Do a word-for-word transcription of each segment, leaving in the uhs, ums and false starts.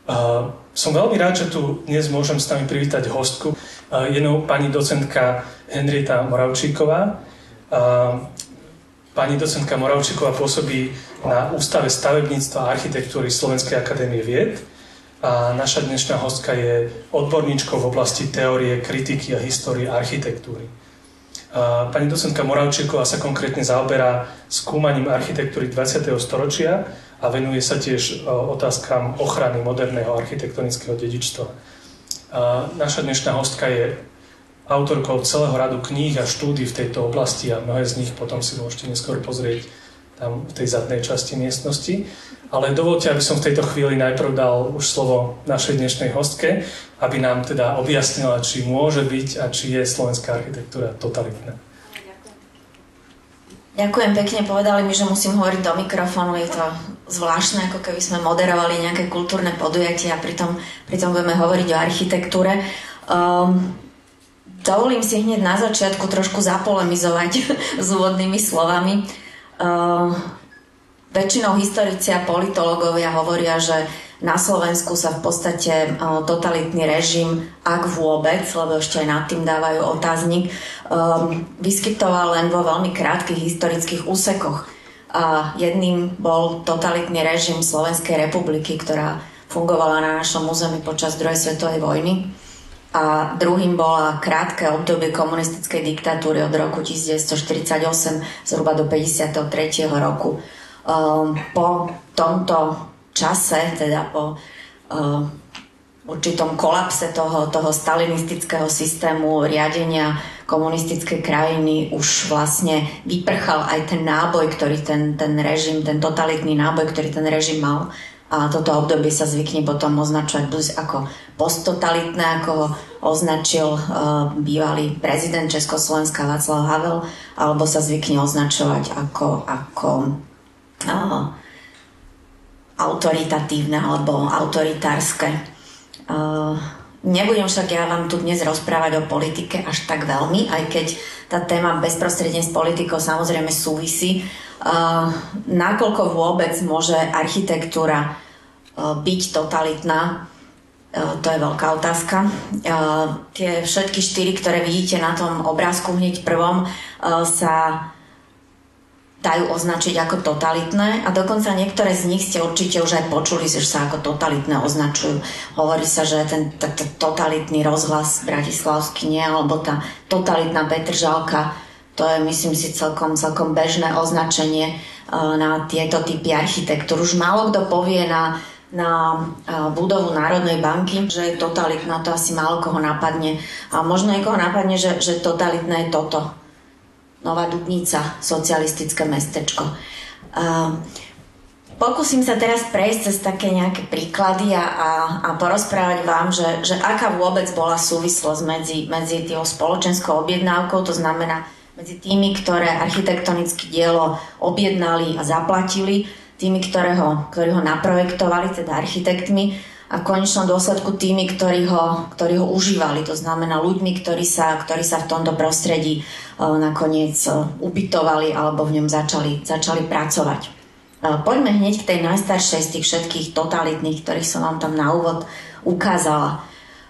Uh, som veľmi rád, že tu dnes môžem s nami privítať hostku. Uh, je nou pani docentka Henrieta Moravčíková. Uh, pani docentka Moravčíková pôsobí na Ústave stavebníctva a architektúry Slovenskej akadémie vied. A naša dnešná hostka je odborníčkou v oblasti teórie, kritiky a histórie architektúry. Uh, pani docentka Moravčíková sa konkrétne zaoberá skúmaním architektúry dvadsiateho storočia a venuje sa tiež otázkam ochrany moderného architektonického dedičstva. Naša dnešná hostka je autorkou celého radu kníh a štúdií v tejto oblasti a mnohé z nich potom si môžete neskôr pozrieť tam v tej zadnej časti miestnosti. Ale dovolte, aby som v tejto chvíli najprv dal už slovo našej dnešnej hostke, aby nám teda objasnila, či môže byť a či je slovenská architektúra totalitná. Ďakujem pekne, povedali mi, že musím hovoriť do mikrofónu, je to zvláštne, ako keby sme moderovali nejaké kultúrne podujatie a pritom, pritom budeme hovoriť o architektúre. Um, dovolím si hneď na začiatku trošku zapolemizovať s úvodnými slovami. Um, väčšinou historici a politológovia hovoria, že na Slovensku sa v podstate uh, totalitný režim, ak vôbec, lebo ešte aj nad tým dávajú otáznik, um, vyskytoval len vo veľmi krátkych historických úsekoch. A jedným bol totalitný režim Slovenskej republiky, ktorá fungovala na našom území počas druhej svetovej vojny. A druhým bola krátke obdobie komunistickej diktatúry od roku devätnásťstoštyridsaťosem zhruba do päťdesiateho tretieho roku. Um, po tomto čase, teda po uh, určitom kolapse toho, toho stalinistického systému riadenia komunistickej krajiny už vlastne vyprchal aj ten náboj, ktorý ten, ten režim, ten totalitný náboj, ktorý ten režim mal. A toto obdobie sa zvykne potom označovať buď ako posttotalitné, ako ho označil uh, bývalý prezident Československa Václav Havel, alebo sa zvykne označovať ako, ako uh, autoritatívne alebo autoritárske. Uh, nebudem však ja vám tu dnes rozprávať o politike až tak veľmi, aj keď tá téma bezprostredne s politikou samozrejme súvisí. Uh, nakoľko vôbec môže architektúra uh, byť totalitná, uh, to je veľká otázka. Uh, tie všetky štyri, ktoré vidíte na tom obrázku hneď prvom, uh, sa dajú označiť ako totalitné a dokonca niektoré z nich ste určite už aj počuli, že sa ako totalitné označujú. Hovorí sa, že ten t- t- totalitný rozhlas bratislavský nie, alebo tá totalitná Petržalka, to je myslím si celkom, celkom bežné označenie uh, na tieto typy architektúr. Už málo kto povie na, na uh, budovu Národnej banky, že je totalitná, to asi málo koho napadne. A možno niekoho napadne, že, že totalitné je toto. Nová Dubnica, socialistické mestečko. Uh, pokúsim sa teraz prejsť cez také nejaké príklady a, a, a porozprávať vám, že, že aká vôbec bola súvislosť medzi, medzi tým spoločenskou objednávkou, to znamená medzi tými, ktoré architektonické dielo objednali a zaplatili, tými, ktoré ho, ktorí ho naprojektovali, teda architektmi, a v konečnom dôsledku tými, ktorí ho, ktorí ho užívali, to znamená ľuďmi, ktorí sa, ktorí sa v tomto prostredí uh, nakoniec uh, ubytovali alebo v ňom začali, začali pracovať. Uh, poďme hneď k tej najstaršej z tých všetkých totalitných, ktorých som vám tam na úvod ukázala.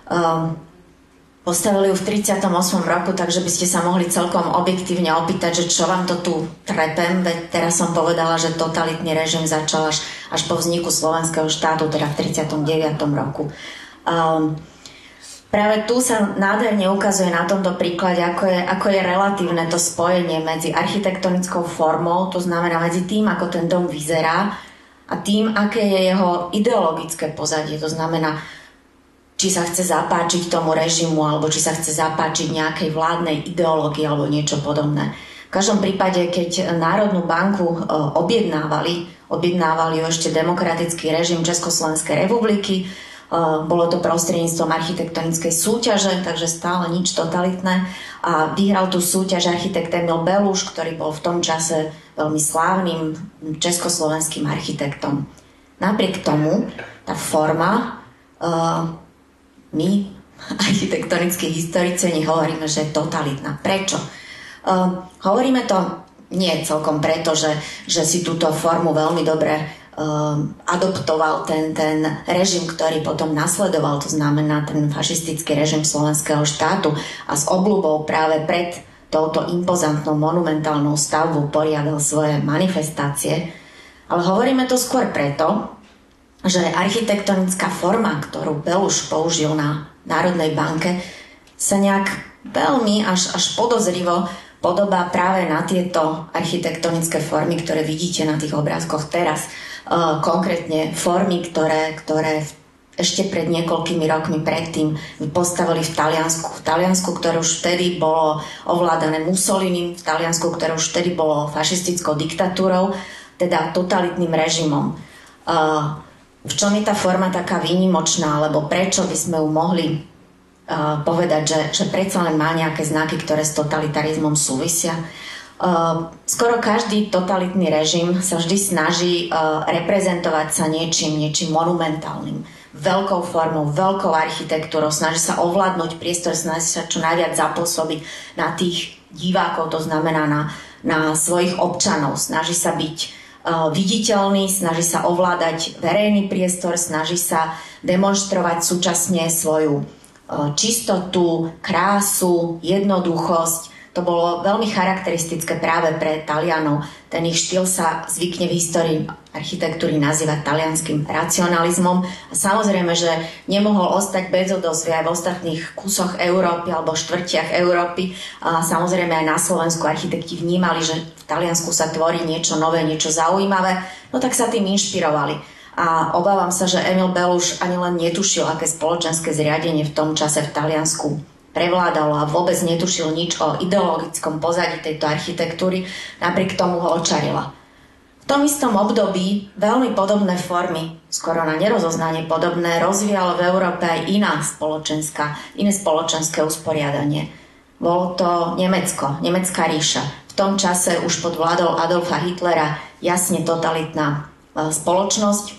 Um, Postavili ju v tridsiatom ôsmom roku, takže by ste sa mohli celkom objektívne opýtať, že čo vám to tu trepem, veď teraz som povedala, že totalitný režim začal až, až po vzniku slovenského štátu, teda v tridsiatom deviatom roku. Um, práve tu sa nádherne ukazuje na tomto príklade, ako je, ako je relatívne to spojenie medzi architektonickou formou, to znamená medzi tým, ako ten dom vyzerá, a tým, aké je jeho ideologické pozadie, to znamená, či sa chce zapáčiť tomu režimu, alebo či sa chce zapáčiť nejakej vládnej ideológii alebo niečo podobné. V každom prípade, keď Národnú banku objednávali, objednávali ju ešte demokratický režim Československej republiky, bolo to prostredníctvom architektonickej súťaže, takže stále nič totalitné, a vyhral tú súťaž architekt Emil Beluš, ktorý bol v tom čase veľmi slávnym československým architektom. Napriek tomu tá forma, my, architektonickí historici, nehovoríme, že je totalitná. Prečo? Uh, hovoríme to nie celkom preto, že, že si túto formu veľmi dobre uh, adoptoval ten, ten režim, ktorý potom nasledoval, to znamená ten fašistický režim slovenského štátu a s obľubou práve pred touto impozantnou monumentálnou stavbou poriadal svoje manifestácie. Ale hovoríme to skôr preto, že architektonická forma, ktorú Beluš použil na Národnej banke, sa nejak veľmi až, až podozrivo podobá práve na tieto architektonické formy, ktoré vidíte na tých obrázkoch teraz. E, konkrétne formy, ktoré, ktoré ešte pred niekoľkými rokmi predtým postavili v Taliansku. V Taliansku, ktoré už vtedy bolo ovládané Mussolinim, v Taliansku, ktoré už vtedy bolo fašistickou diktatúrou, teda totalitným režimom. E, v čom je tá forma taká výnimočná, alebo prečo by sme ju mohli Uh, povedať, že, že predsa len má nejaké znaky, ktoré s totalitarizmom súvisia. Uh, skoro každý totalitný režim sa vždy snaží uh, reprezentovať sa niečím, niečím monumentálnym, veľkou formou, veľkou architektúrou, snaží sa ovládnuť priestor, snaží sa čo najviac zapôsobiť na tých divákov, to znamená na, na svojich občanov, snaží sa byť uh, viditeľný, snaží sa ovládať verejný priestor, snaží sa demonštrovať súčasne svoju čistotu, krásu, jednoduchosť. To bolo veľmi charakteristické práve pre Talianov. Ten ich štýl sa zvykne v histórii architektúry nazývať talianským racionalizmom. A samozrejme, že nemohol ostať bez odozvy aj v ostatných kúsoch Európy alebo štvrtiach Európy. A samozrejme aj na Slovensku architekti vnímali, že v Taliansku sa tvorí niečo nové, niečo zaujímavé. No tak sa tým inšpirovali. A obávam sa, že Emil Beluš ani len netušil, aké spoločenské zriadenie v tom čase v Taliansku prevládalo a vôbec netušil nič o ideologickom pozadí tejto architektúry, napriek tomu ho očarila. V tom istom období veľmi podobné formy, skoro na nerozoznanie podobné, rozvíjalo v Európe aj iná spoločenská, iné spoločenské usporiadanie. Bolo to Nemecko, Nemecká ríša. V tom čase už pod vládou Adolfa Hitlera jasne totalitná spoločnosť.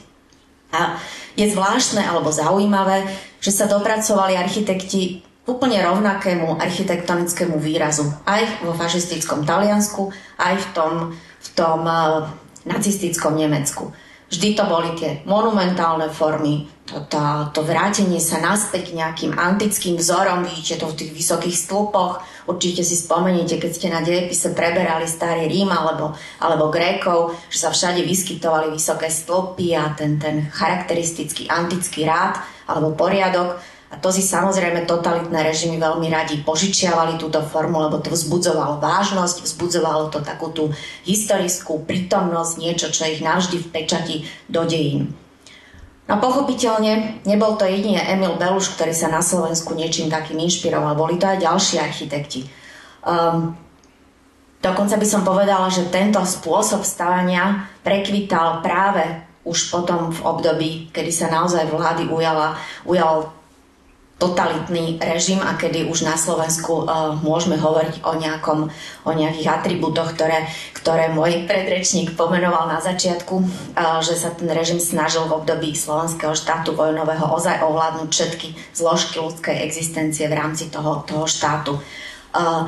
A je zvláštne alebo zaujímavé, že sa dopracovali architekti k úplne rovnakému architektonickému výrazu aj vo fašistickom Taliansku, aj v tom, v tom uh, nacistickom Nemecku. Vždy to boli tie monumentálne formy, to, to, to vrátenie sa naspäť k nejakým antickým vzorom, vidíte to v tých vysokých stĺpoch. Určite si spomeniete, keď ste na dejepise preberali starý Rím alebo, alebo Grékov, že sa všade vyskytovali vysoké stĺpy a ten, ten charakteristický antický rád alebo poriadok. A to si samozrejme totalitné režimy veľmi radi požičiavali túto formu, lebo to vzbudzovalo vážnosť, vzbudzovalo to takú tú historickú prítomnosť, niečo, čo ich navždy vpečatí do dejín. No pochopiteľne nebol to jedine Emil Beluš, ktorý sa na Slovensku niečím takým inšpiroval, boli to aj ďalší architekti. Um, dokonca by som povedala, že tento spôsob stavania prekvital práve už potom v období, kedy sa naozaj vlády ujala, ujal totalitný režim a kedy už na Slovensku uh, môžeme hovoriť o, nejakom, o nejakých atribútoch, ktoré, ktoré môj predrečník pomenoval na začiatku, uh, že sa ten režim snažil v období slovenského štátu vojnového ozaj ovládnuť všetky zložky ľudskej existencie v rámci toho, toho štátu. Uh,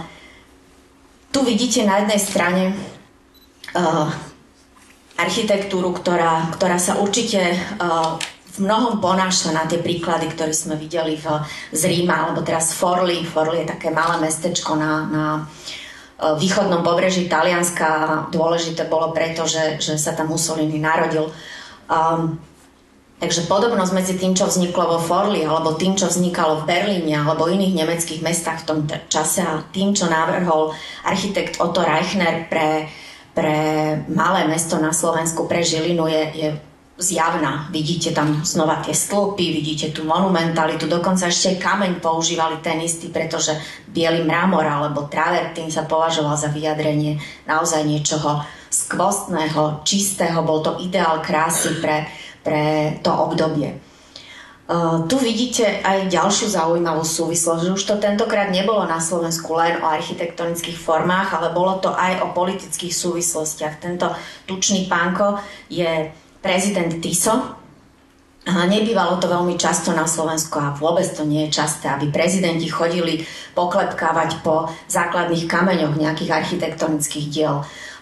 tu vidíte na jednej strane uh, architektúru, ktorá, ktorá sa určite uh, v mnohom ponáša na tie príklady, ktoré sme videli v, z Ríma, alebo teraz Forlì. Forlì je také malé mestečko na, na východnom pobreží Talianska. Dôležité bolo preto, že, že sa tam Mussolini narodil. Um, takže podobnosť medzi tým, čo vzniklo vo Forlì, alebo tým, čo vznikalo v Berlíne, alebo iných nemeckých mestách v tom t- čase a tým, čo navrhol architekt Otto Reichner pre, pre malé mesto na Slovensku, pre Žilinu, je, je zjavná. Vidíte tam znova tie stĺpy, vidíte tú monumentalitu, dokonca ešte kameň používali ten istý, pretože biely mramor alebo travertín sa považoval za vyjadrenie naozaj niečoho skvostného, čistého, bol to ideál krásy pre, pre to obdobie. Uh, tu vidíte aj ďalšiu zaujímavú súvislosť, že už to tentokrát nebolo na Slovensku len o architektonických formách, ale bolo to aj o politických súvislostiach. Tento tučný pánko je prezident Tiso. Nebývalo to veľmi často na Slovensku a vôbec to nie je časté, aby prezidenti chodili poklepkávať po základných kameňoch nejakých architektonických diel.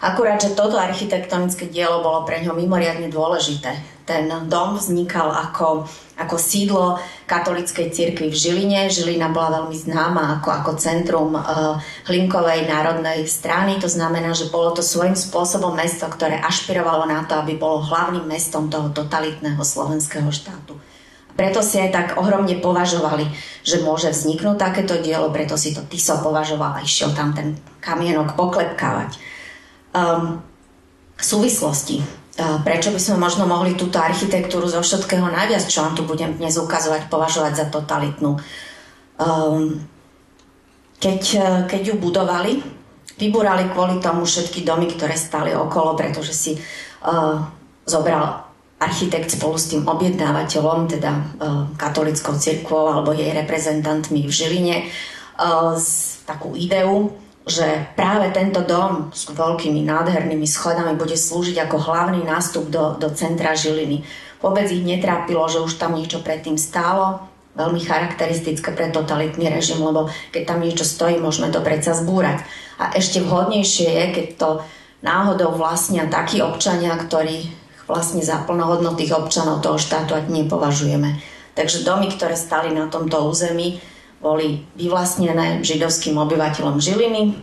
Akurát, že toto architektonické dielo bolo pre ňo mimoriadne dôležité. Ten dom vznikal ako, ako sídlo katolíckej cirkvi v Žiline. Žilina bola veľmi známa ako, ako centrum uh, Hlinkovej národnej strany. To znamená, že bolo to svojím spôsobom mesto, ktoré ašpirovalo na to, aby bolo hlavným mestom toho totalitného slovenského štátu. Preto si aj tak ohromne považovali, že môže vzniknúť takéto dielo, preto si to Tiso považoval a išiel tam ten kamienok poklepkávať. Um, súvislosti. Uh, prečo by sme možno mohli túto architektúru zo všetkého najviac, čo vám tu budem dnes ukazovať, považovať za totalitnú? Um, keď, uh, keď ju budovali, vybúrali kvôli tomu všetky domy, ktoré stali okolo, pretože si uh, zobral architekt spolu s tým objednávateľom, teda uh, katolickou cirkvou alebo jej reprezentantmi v Žiline, uh, z takú ideu, že práve tento dom s veľkými nádhernými schodami bude slúžiť ako hlavný nástup do, do centra Žiliny. Vôbec ich netrápilo, že už tam niečo predtým stálo, veľmi charakteristické pre totalitný režim, lebo keď tam niečo stojí, môžeme to predsa zbúrať. A ešte vhodnejšie je, keď to náhodou vlastnia takí občania, ktorí vlastne za plnohodnotných občanov toho štátu ani nepovažujeme. Takže domy, ktoré stali na tomto území, boli vyvlastnené židovským obyvateľom Žiliny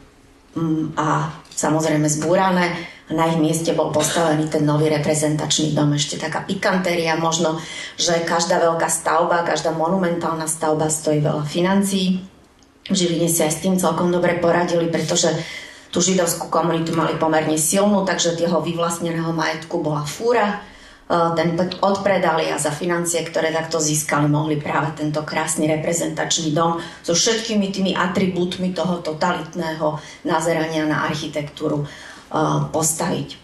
a samozrejme zbúrané. Na ich mieste bol postavený ten nový reprezentačný dom. Ešte taká pikantéria možno, že každá veľká stavba, každá monumentálna stavba stojí veľa financií. V Žiline si aj s tým celkom dobre poradili, pretože tú židovskú komunitu mali pomerne silnú, takže jeho vyvlastneného majetku bola fúra. Ten odpredali a za financie, ktoré takto získali, mohli práve tento krásny reprezentačný dom so všetkými tými atribútmi toho totalitného nazerania na architektúru postaviť.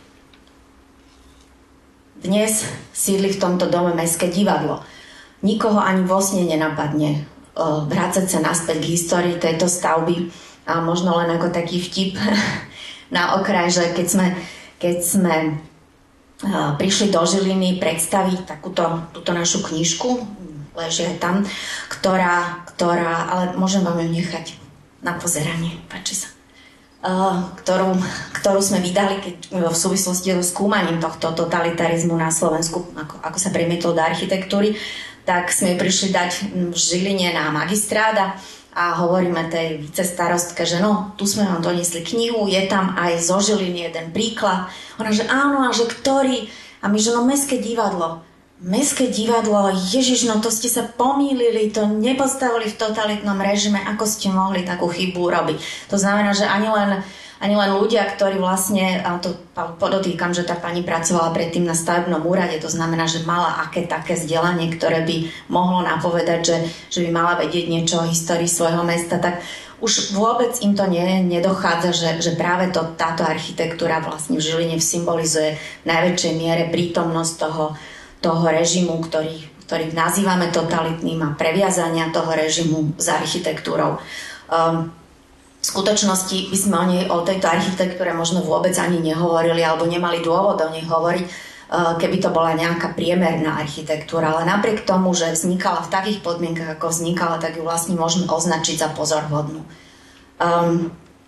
Dnes sídli v tomto dome Mestské divadlo. Nikoho ani vo sne nenapadne vrácať sa naspäť k histórii tejto stavby a možno len ako taký vtip na okraj, že keď sme, keď sme prišli do Žiliny predstaviť takúto túto našu knižku, leží aj tam, ktorá, ktorá, ale môžem vám ju nechať na pozeranie, páči sa, uh, ktorú, ktorú sme vydali keď, v súvislosti so skúmaním tohto totalitarizmu na Slovensku, ako, ako sa premietlo do architektúry, tak sme prišli dať v Žiline na magistráda a hovoríme tej vicestarostke, že no, tu sme vám doniesli knihu, je tam aj zo Žiliny jeden príklad. Ona, že áno, a že ktorý? A my, že no, Mestské divadlo. Mestské divadlo, ježiš, no to ste sa pomýlili, to nepostavili v totalitnom režime, ako ste mohli takú chybu urobiť. To znamená, že ani len, ani len ľudia, ktorí vlastne, a to podotýkam, že tá pani pracovala predtým na stavebnom úrade, to znamená, že mala aké také vzdelanie, ktoré by mohlo napovedať, že, že by mala vedieť niečo o histórii svojho mesta, tak už vôbec im to nie, nedochádza, že, že práve to, táto architektúra vlastne v Žiline symbolizuje v najväčšej miere prítomnosť toho, toho režimu, ktorý, ktorý nazývame totalitným a previazania toho režimu s architektúrou. Um, V skutočnosti by sme o, nej, o tejto architektúre možno vôbec ani nehovorili alebo nemali dôvod o nej hovoriť, keby to bola nejaká priemerná architektúra. Ale napriek tomu, že vznikala v takých podmienkach, ako vznikala, tak ju vlastne môžeme označiť za pozorhodnú. Um,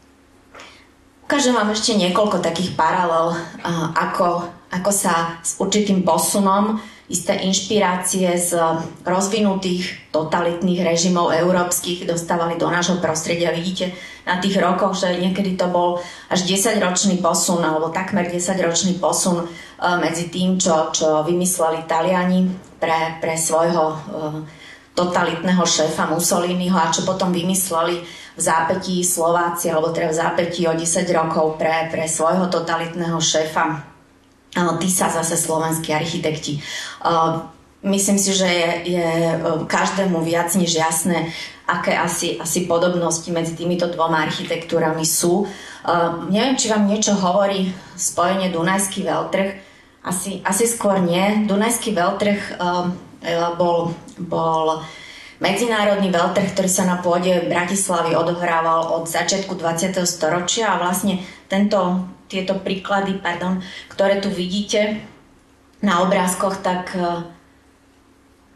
ukážem vám ešte niekoľko takých paralel, uh, ako, ako sa s určitým posunom isté inšpirácie z rozvinutých totalitných režimov európskych dostávali do nášho prostredia. Vidíte na tých rokoch, že niekedy to bol až desaťročný posun, alebo takmer desaťročný posun medzi tým, čo, čo vymysleli Taliani pre, pre svojho totalitného šéfa Mussoliniho a čo potom vymysleli v zápätí Slováci, alebo teda v zápätí o desať rokov pre, pre svojho totalitného šéfa Tisa, zase slovenskí architekti. Myslím si, že je, je každému viac než jasné, aké asi, asi podobnosti medzi týmito dvoma architektúrami sú. Neviem, či vám niečo hovorí spojenie Dunajský veľtrh. Asi, asi skôr nie. Dunajský veľtrh bol, bol medzinárodný veľtrh, ktorý sa na pôde Bratislavy odohrával od začiatku dvadsiateho storočia a vlastne tento tieto príklady, pardon, ktoré tu vidíte na obrázkoch, tak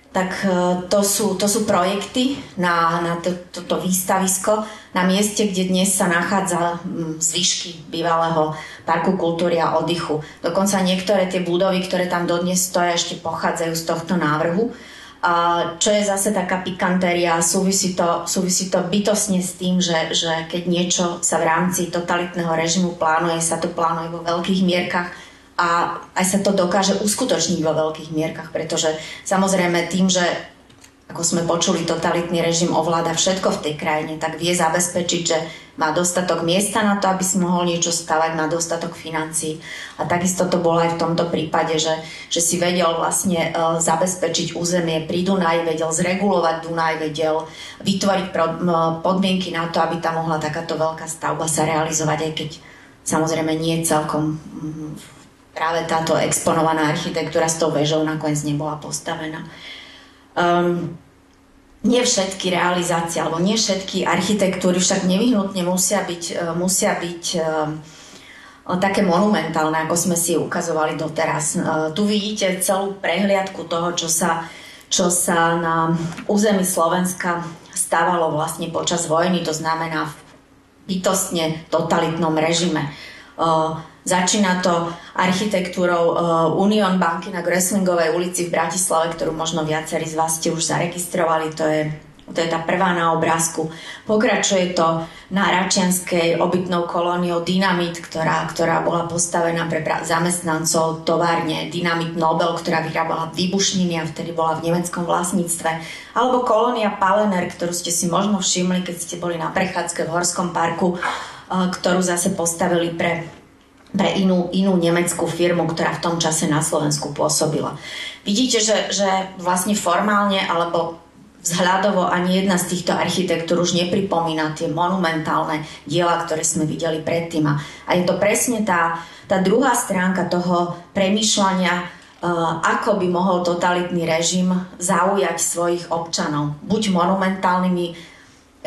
tak to sú, to sú projekty na, na to, toto výstavisko na mieste, kde dnes sa nachádza zvyšky bývalého parku kultúry a oddychu. Dokonca niektoré tie budovy, ktoré tam dodnes stoja, ešte pochádzajú z tohto návrhu. A čo je zase taká pikantéria, súvisí to, súvisí to bytostne s tým, že, že keď niečo sa v rámci totalitného režimu plánuje, sa to plánuje vo veľkých mierkach a aj sa to dokáže uskutočniť vo veľkých mierkach, pretože samozrejme tým, že ako sme počuli, totalitný režim ovláda všetko v tej krajine, tak vie zabezpečiť, že má dostatok miesta na to, aby si mohol niečo stavať, má dostatok financií. A takisto to bolo aj v tomto prípade, že, že si vedel vlastne uh, zabezpečiť územie pri Dunaji, vedel zregulovať Dunaj, vedel vytvoriť pro, uh, podmienky na to, aby tam mohla takáto veľká stavba sa realizovať, aj keď samozrejme nie celkom um, práve táto exponovaná architektúra s tou väžou nakoniec nebola postavená. Um, nie všetky realizácie alebo nie všetky architektúry však nevyhnutne musia byť, uh, musia byť uh, také monumentálne, ako sme si ukazovali doteraz. Uh, tu vidíte celú prehliadku toho, čo sa, čo sa na území Slovenska stávalo vlastne počas vojny, to znamená v bytostne totalitnom režime. Uh, Začína to architektúrou Union banky na Gröslingovej ulici v Bratislave, ktorú možno viacerí z vás ste už zaregistrovali. To je, to je tá prvá na obrázku. Pokračuje to na Račianskej obytnou kolóniou Dynamit, ktorá, ktorá bola postavená pre zamestnancov továrne Dynamit Nobel, ktorá vyrábala výbušniny a vtedy bola v nemeckom vlastníctve. Alebo kolónia Palener, ktorú ste si možno všimli, keď ste boli na prechádzke v Horskom parku, ktorú zase postavili pre pre inú, inú nemeckú firmu, ktorá v tom čase na Slovensku pôsobila. Vidíte, že, že vlastne formálne alebo vzhľadovo ani jedna z týchto architektúr už nepripomína tie monumentálne diela, ktoré sme videli predtým. A je to presne tá, tá druhá stránka toho premýšľania, uh, ako by mohol totalitný režim zaujať svojich občanov. Buď monumentálnymi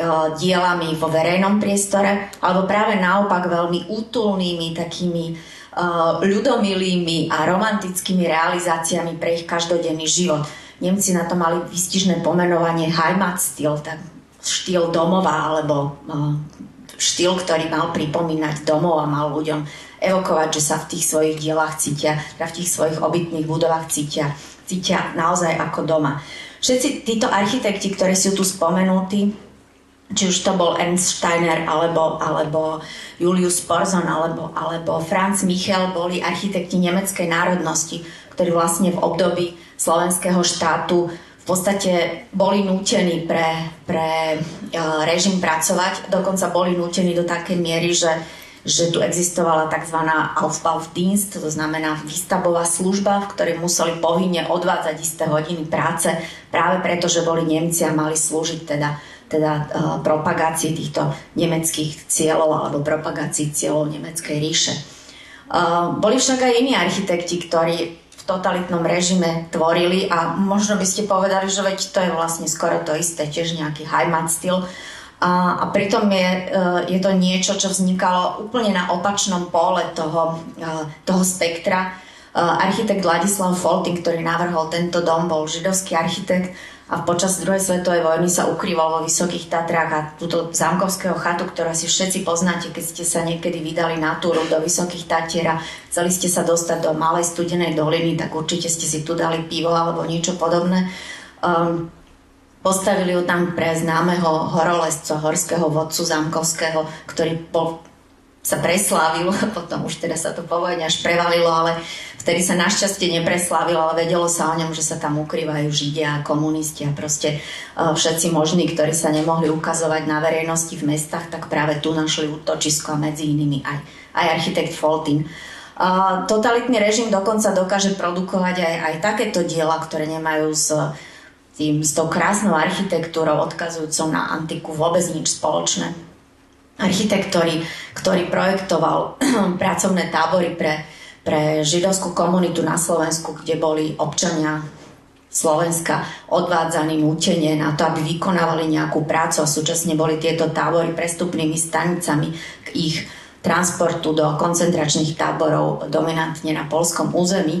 dielami vo verejnom priestore, alebo práve naopak veľmi útulnými, takými uh, ľudomilými a romantickými realizáciami pre ich každodenný život. Nemci na to mali výstižné pomenovanie Heimatstil, tak štýl domova, alebo uh, štýl, ktorý mal pripomínať domov a mal ľuďom evokovať, že sa v tých svojich dielách cítia, v tých svojich obytných budovách cítia, cítia naozaj ako doma. Všetci títo architekti, ktorí sú tu spomenutí, či už to bol Ernst Steiner, alebo, alebo Julius Porzon, alebo, alebo Franz Michel, boli architekti nemeckej národnosti, ktorí vlastne v období slovenského štátu v podstate boli nútení pre, pre režim pracovať. Dokonca boli nútení do takej miery, že, že tu existovala tzv. Aufbaudienst, to znamená výstavbová služba, v ktorej museli povinne odvádzať isté hodiny práce, práve preto, že boli Nemci a mali slúžiť teda teda uh, propagácii týchto nemeckých cieľov alebo propagácii cieľov nemeckej ríše. Uh, boli však aj iní architekti, ktorí v totalitnom režime tvorili a možno by ste povedali, že veď to je vlastne skoro to isté, tiež nejaký Heimatstil. A, a pritom je, uh, je to niečo, čo vznikalo úplne na opačnom póle toho, uh, toho spektra. Uh, architekt Ladislav Foltin, ktorý navrhol tento dom, bol židovský architekt, a počas druhej svetovej vojny sa ukrýval vo Vysokých Tatrách a túto zámkovského chatu, ktorú si všetci poznáte, keď ste sa niekedy vydali na túru do Vysokých Tatier a chceli ste sa dostať do Malej Studenej doliny, tak určite ste si tu dali pivo alebo niečo podobné. Um, postavili ju tam pre známeho horolezca, horského vodcu zámkovského, ktorý bol, sa preslávil, potom už teda sa to po vojne až prevalilo, ale vtedy sa našťastie nepreslávil, ale vedelo sa o ňom, že sa tam ukrývajú Židia a komunisti a proste všetci možní, ktorí sa nemohli ukazovať na verejnosti v mestách, tak práve tu našli útočisko a medzi inými aj, aj architekt Foltin. Uh, totalitný režim dokonca dokáže produkovať aj, aj takéto diela, ktoré nemajú s, tým, s tou krásnou architektúrou odkazujúcou na antiku vôbec nič spoločné. Architekt, ktorý, ktorý projektoval pracovné tábory pre pre židovskú komunitu na Slovensku, kde boli občania Slovenska odvádzaní nútene na to, aby vykonávali nejakú prácu a súčasne boli tieto tábory prestupnými stanicami k ich transportu do koncentračných táborov dominantne na poľskom území,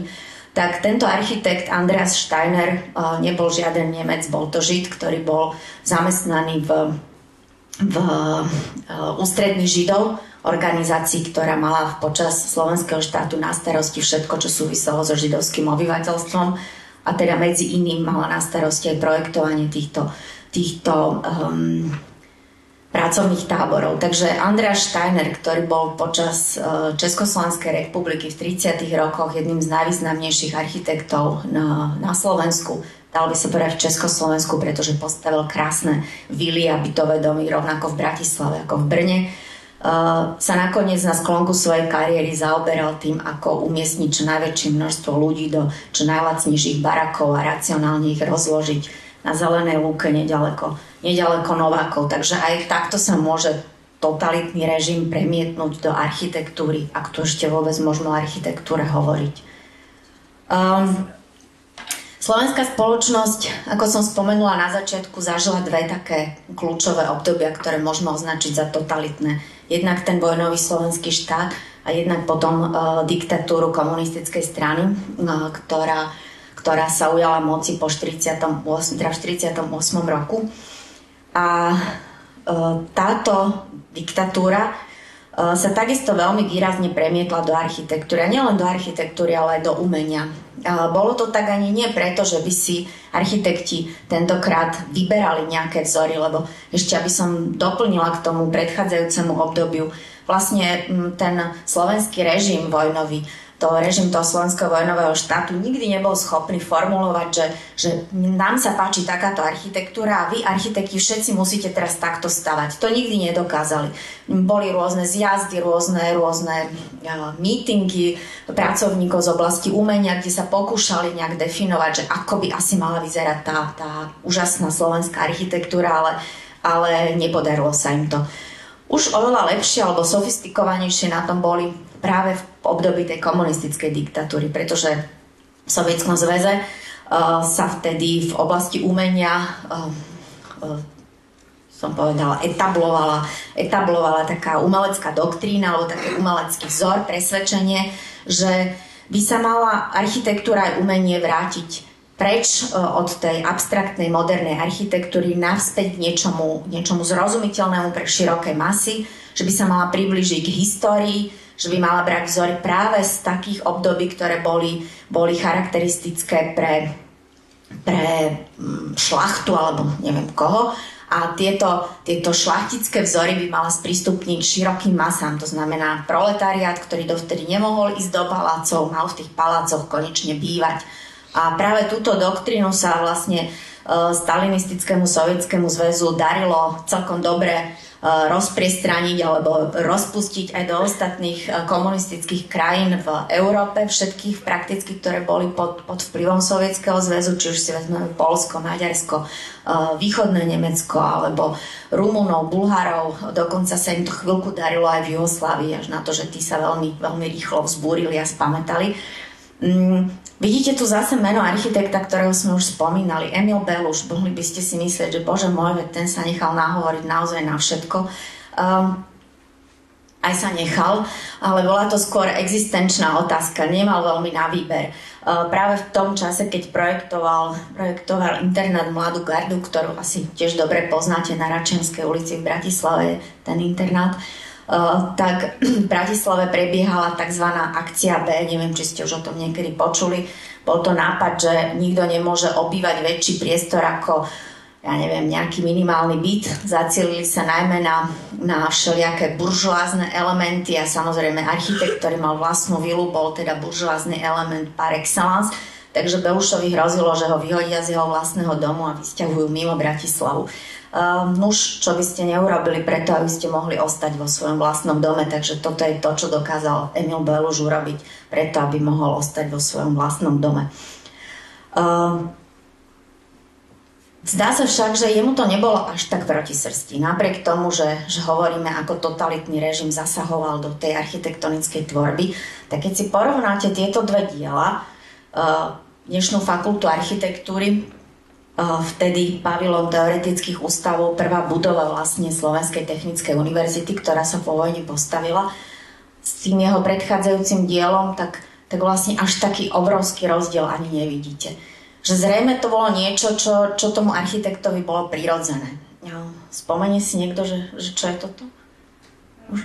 tak tento architekt Andreas Steiner nebol žiaden Nemec, bol to Žid, ktorý bol zamestnaný v, v ústrední Židov, organizácii, ktorá mala počas slovenského štátu na starosti všetko, čo súviselo so židovským obyvateľstvom, a teda medzi iným mala na starosti aj projektovanie týchto, týchto um, pracovných táborov. Takže Andreas Steiner, ktorý bol počas uh, Československej republiky v tridsiatych rokoch jedným z najvýznamnejších architektov na, na Slovensku, dalo by sa povedať v Československu, pretože postavil krásne vily a bytové domy rovnako v Bratislave ako v Brne, Uh, sa nakoniec na sklonku svojej kariéry zaoberal tým, ako umiestniť čo najväčšie množstvo ľudí do čo najlacnejších barakov a racionálne ich rozložiť na zelenej lúke nedaleko, nedaleko Novákov. Takže aj takto sa môže totalitný režim premietnúť do architektúry, ak tu ešte vôbec možno o architektúre hovoriť. Um, Slovenská spoločnosť, ako som spomenula na začiatku, zažila dve také kľúčové obdobia, ktoré môžeme označiť za totalitné. Jednak ten vojnový slovenský štát a jednak potom uh, diktatúru komunistickej strany, uh, ktorá, ktorá sa ujala moci po štyridsiatom ôsmom, teda v štyridsiatom ôsmom roku. A uh, táto diktatúra uh, sa takisto veľmi výrazne premietla do architektúry. A nielen do architektúry, ale aj do umenia. Uh, bolo to tak ani nie preto, že by si architekti tentokrát vyberali nejaké vzory, lebo ešte aby som doplnila k tomu predchádzajúcemu obdobiu, vlastne ten slovenský režim vojnový, to režim toho slovenského vojnového štátu nikdy nebol schopný formulovať, že, že nám sa páči takáto architektúra a vy, architekti, všetci musíte teraz takto stavať. To nikdy nedokázali. Boli rôzne zjazdy, rôzne, rôzne uh, meetingy pracovníkov z oblasti umenia, kde sa pokúšali nejak definovať, že ako by asi mala vyzerať tá, tá úžasná slovenská architektúra, ale, ale nepodarilo sa im to. Už oveľa lepšie alebo sofistikovanejšie na tom boli práve v období tej komunistickej diktatúry, pretože v Sovietskom zväze uh, sa vtedy v oblasti umenia uh, uh, som povedala, etablovala, etablovala taká umelecká doktrína alebo taký umelecký vzor, presvedčenie, že by sa mala architektúra aj umenie vrátiť preč uh, od tej abstraktnej modernej architektúry naspäť k niečomu, niečomu zrozumiteľnému pre široké masy, že by sa mala priblížiť k histórii, že by mala brať vzory práve z takých období, ktoré boli, boli charakteristické pre, pre šlachtu alebo neviem koho. A tieto, tieto šlachtické vzory by mala sprístupniť širokým masám. To znamená proletariát, ktorý dovtedy nemohol ísť do palácov, mal v tých palácoch konečne bývať. A práve túto doktrínu sa vlastne uh, stalinistickému sovietskému zväzu darilo celkom dobre rozpriestraniť alebo rozpustiť aj do ostatných komunistických krajín v Európe, všetkých prakticky, ktoré boli pod, pod vplyvom Sovietskeho zväzu, či už si vezmeme Poľsko, Maďarsko, východné Nemecko alebo Rumunov, Bulharov, dokonca sa im to chvíľku darilo aj v Juhoslávii, až na to, že tí sa veľmi, veľmi rýchlo vzbúrili a spamätali. Mm, vidíte tu zase meno architekta, ktorého sme už spomínali, Emil Beluš. Mohli by ste si myslieť, že bože môj, ten sa nechal nahovoriť naozaj na všetko. Um, aj sa nechal, ale bola to skôr existenčná otázka, nemal veľmi na výber. Uh, práve v tom čase, keď projektoval, projektoval internát Mladú gardu, ktorú asi tiež dobre poznáte na Račianskej ulici v Bratislave, ten internát, Uh, tak v Bratislave prebiehala tzv. Akcia B, neviem, či ste už o tom niekedy počuli. Bol to nápad, že nikto nemôže obývať väčší priestor ako, ja neviem, nejaký minimálny byt. Zacielili sa najmä na, na všelijaké buržoázne elementy a samozrejme architekt, ktorý mal vlastnú vilu, bol teda buržoázny element par excellence. Takže Belušovi hrozilo, že ho vyhodia z jeho vlastného domu a vysťahujú mimo Bratislavu. Uh, nuž, čo by ste neurobili preto, aby ste mohli ostať vo svojom vlastnom dome, takže toto je to, čo dokázal Emil Beluš urobiť preto, aby mohol ostať vo svojom vlastnom dome. Uh, zdá sa však, že jemu to nebolo až tak proti srsti. Napriek tomu, že, že hovoríme, ako totalitný režim zasahoval do tej architektonickej tvorby, tak keď si porovnáte tieto dve diela, uh, dnešnú fakultu architektúry, vtedy pavilón teoretických ústavov, prvá budova vlastne Slovenskej technickej univerzity, ktorá sa po vojne postavila, s tým jeho predchádzajúcim dielom, tak tak vlastne až taký obrovský rozdiel ani nevidíte. Že zrejme to bolo niečo, čo, čo tomu architektovi bolo prirodzené. Spomenie si niekto, že, že čo je toto? Už...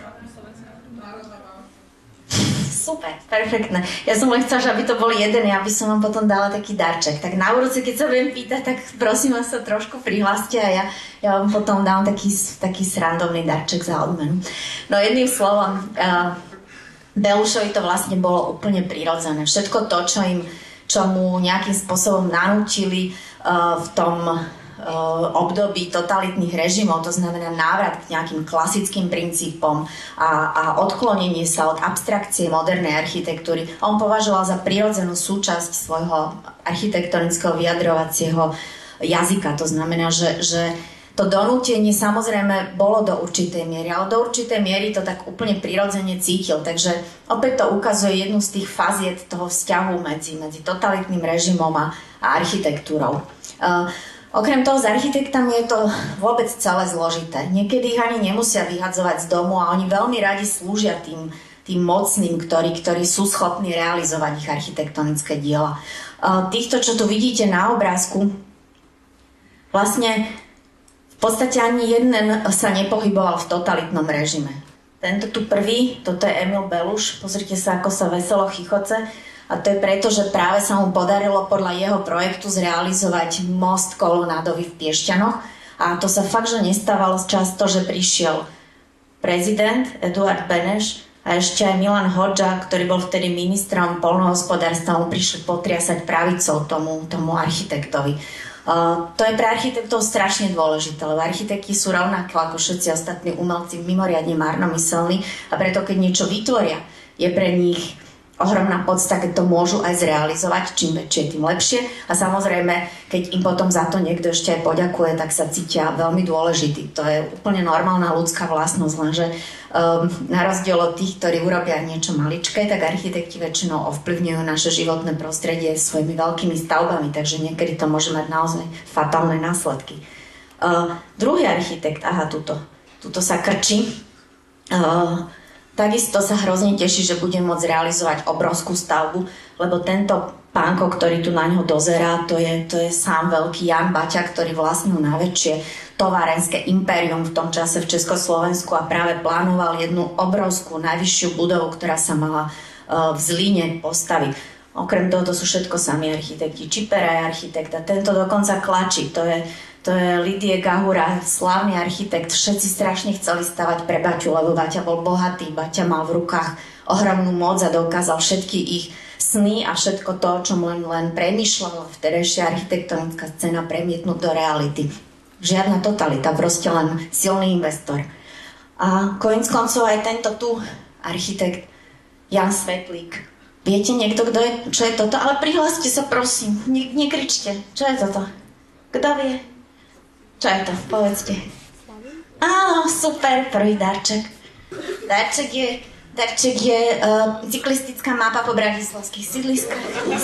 Super, perfektné. Ja som len chcela, že aby to bol jeden, ja by som vám potom dala taký darček. Tak na budúce, keď sa budem pýtať, tak prosím vás sa trošku prihláste a ja, ja vám potom dám taký, taký srandovný darček za odmenu. No jedným slovom, uh, Belušovi to vlastne bolo úplne prirodzené. Všetko to, čo, im, čo mu nejakým spôsobom nanútili uh, v tom období totalitných režimov, to znamená návrat k nejakým klasickým princípom a, a odklonenie sa od abstrakcie modernej architektúry. On považoval za prirodzenú súčasť svojho architektonického vyjadrovacieho jazyka. To znamená, že, že to donútenie samozrejme bolo do určitej miery, ale do určitej miery to tak úplne prirodzene cítil. Takže opäť to ukazuje jednu z tých faziet toho vzťahu medzi, medzi totalitným režimom a, a architektúrou. Uh, Okrem toho s architektami je to vôbec celé zložité. Niekedy ich ani nemusia vyhadzovať z domu a oni veľmi radi slúžia tým, tým mocným, ktorí, ktorí sú schopní realizovať ich architektonické diela. Týchto, čo tu vidíte na obrázku, vlastne v podstate ani jeden sa nepohyboval v totalitnom režime. Tento tu prvý, toto je Emil Beluš, pozrite sa, ako sa veselo chichoce. A to je preto, že práve sa mu podarilo podľa jeho projektu zrealizovať most kolonádový v Piešťanoch. A to sa fakt, že nestávalo často, že prišiel prezident Eduard Beneš a ešte aj Milan Hodža, ktorý bol vtedy ministrom poľnohospodárstva, mu prišli potriasať pravicou tomu, tomu architektovi. Uh, to je pre architektov strašne dôležité, lebo architekti sú rovnako ako všetci ostatní umelci mimoriadne márnomyselní a preto, keď niečo vytvoria, je pre nich ohromná podsta, keď to môžu aj zrealizovať, čím väčšie, tým lepšie. A samozrejme, keď im potom za to niekto ešte aj poďakuje, tak sa cítia veľmi dôležitý. To je úplne normálna ľudská vlastnosť, lenže um, na rozdiel od tých, ktorí urobia niečo maličké, tak architekti väčšinou ovplyvňujú naše životné prostredie svojimi veľkými stavbami, takže niekedy to môže mať naozaj fatálne následky. Uh, druhý architekt, aha, tuto, tuto sa krčí, uh, takisto sa hrozne teší, že bude môcť realizovať obrovskú stavbu, lebo tento pánko, ktorý tu na ňo dozerá, to je, to je sám veľký Jan Baťa, ktorý vlastnil najväčšie továrenské impérium v tom čase v Československu a práve plánoval jednu obrovskú, najvyššiu budovu, ktorá sa mala uh, v Zlíne postaviť. Okrem toho, to sú všetko sami architekti. Čipera je architekt a tento dokonca Klačík, to je To je Lidie Gahura, slávny architekt. Všetci strašne chceli stavať pre Baťu, lebo Baťa bol bohatý. Baťa mal v rukách ohromnú moc a dokázal všetky ich sny a všetko to, o čom len, len premýšľala vtedajšia architektonická scéna, premietnúť do reality. Žiadna totalita, proste len silný investor. A koniec koncov aj tento tu architekt Jan Svetlík. Viete niekto, kto je, čo je toto? Ale prihláste sa, prosím. Ne, nekričte. Čo je toto? Kto vie? Čo je to? Povedzte. Áno, super, prvý darček. Darček je, darček je uh, cyklistická mapa po bratislavských sídliskách.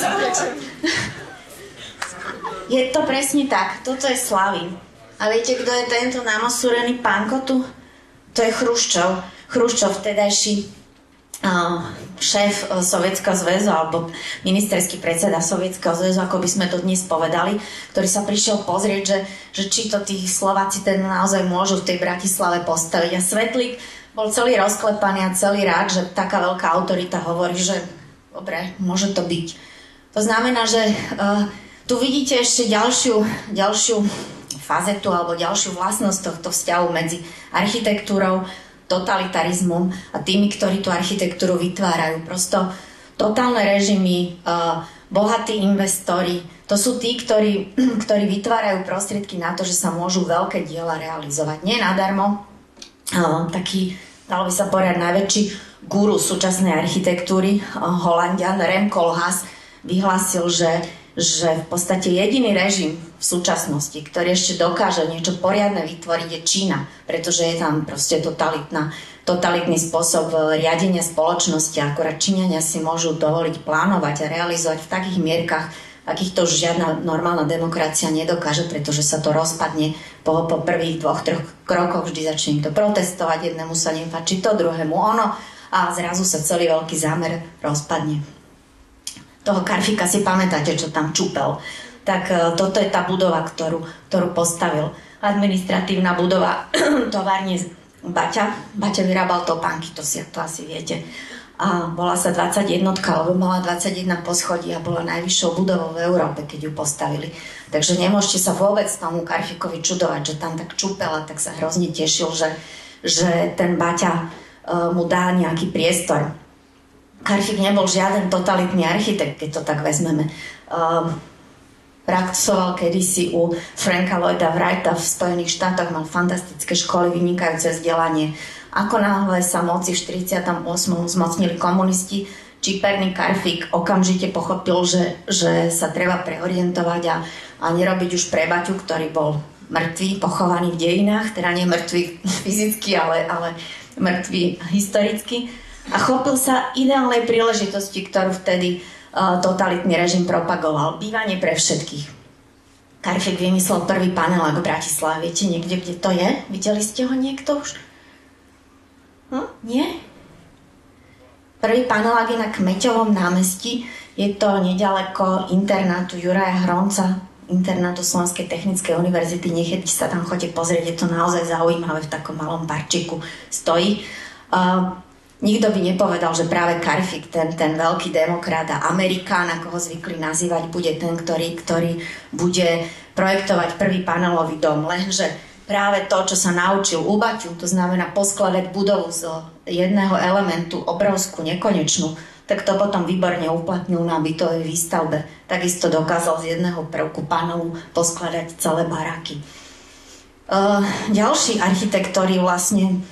Je to presne tak. Toto je Slavín. A viete, kto je tento namosúrený pánko tu? To je Chruščov. Chruščov, vtedajší Uh, šéf uh, Sovietskeho zväzu alebo ministerský predseda Sovietskeho zväzu, ako by sme to dnes povedali, ktorý sa prišiel pozrieť, že, že či to tí Slováci ten naozaj môžu v tej Bratislave postaviť. A Svetlík bol celý rozklepaný a celý rád, že taká veľká autorita hovorí, že dobre, môže to byť. To znamená, že uh, tu vidíte ešte ďalšiu, ďalšiu fazetu alebo ďalšiu vlastnosť tohto vzťahu medzi architektúrou, totalitarizmom a tými, ktorí tú architektúru vytvárajú. Prosto totálne režimy, uh, bohatí investori, to sú tí, ktorí, ktorí vytvárajú prostriedky na to, že sa môžu veľké diela realizovať. Nie nadarmo. Uh, taký, dalo by sa povedať, najväčší guru súčasnej architektúry, uh, Holanďan Rem Koolhaas, vyhlásil, že že v podstate jediný režim v súčasnosti, ktorý ešte dokáže niečo poriadne vytvoriť, je Čína, pretože je tam proste totalitná, totalitný spôsob riadenia spoločnosti. Akorát Číňania si môžu dovoliť plánovať a realizovať v takých mierkach, akých to už žiadna normálna demokracia nedokáže, pretože sa to rozpadne po, po prvých dvoch, troch krokoch, vždy začne to protestovať, jednému sa nepáči to, druhému ono a zrazu sa celý veľký zámer rozpadne. toho Karfika si pamätáte, čo tam čupel. Tak toto je tá budova, ktorú, ktorú postavil. Administratívna budova továrne Baťa. Baťa vyrábal topánky, to si to asi viete. A bola sa dvadsaťjeden, lebo mala dvadsaťjeden poschodí a bola najvyššou budovou v Európe, keď ju postavili. Takže nemôžete sa vôbec tomu Karfikovi čudovať, že tam tak čupela, tak sa hrozne tešil, že, že ten Baťa uh, mu dá nejaký priestor. Karfik nebol žiaden totalitný architekt, keď to tak vezmeme. Uh, Pracoval kedysi u Franka Lloyda Wrighta v Spojených štátoch, mal fantastické školy, vynikajúce vzdelanie. Ako náhle sa moci v štyridsiatom ôsmom zmocnili komunisti, čiperný Karfik okamžite pochopil, že, že sa treba preorientovať a, a nerobiť už pre Baťu, ktorý bol mŕtvý, pochovaný v dejinách, teda nie mŕtvý fyzicky, ale, ale mŕtvý historicky. A chopil sa ideálnej príležitosti, ktorú vtedy totalitný režim propagoval. Bývanie pre všetkých. Karfik vymyslel prvý panelák v Bratislave. Viete niekde, kde to je? Videli ste ho niekto už? Hm? Nie? Prvý panelák je na Kmeťovom námestí. Je to nedaleko internátu Juraja Hronca, internátu Slovenskej technickej univerzity. Niekedy sa tam chodíte pozrieť, je to naozaj zaujímavé, v takom malom parčiku stojí. Uh, Nikto by nepovedal, že práve Karfik, ten, ten veľký demokrat a Amerikán, ako ho zvykli nazývať, bude ten, ktorý, ktorý bude projektovať prvý panelový dom. Lenže práve to, čo sa naučil u Baťu, to znamená poskladať budovu z jedného elementu, obrovskú, nekonečnú, tak to potom výborne uplatnil na bytovej výstavbe. Takisto dokázal z jedného prvku panelu poskladať celé baráky. Uh, ďalší architekt, ktorý vlastne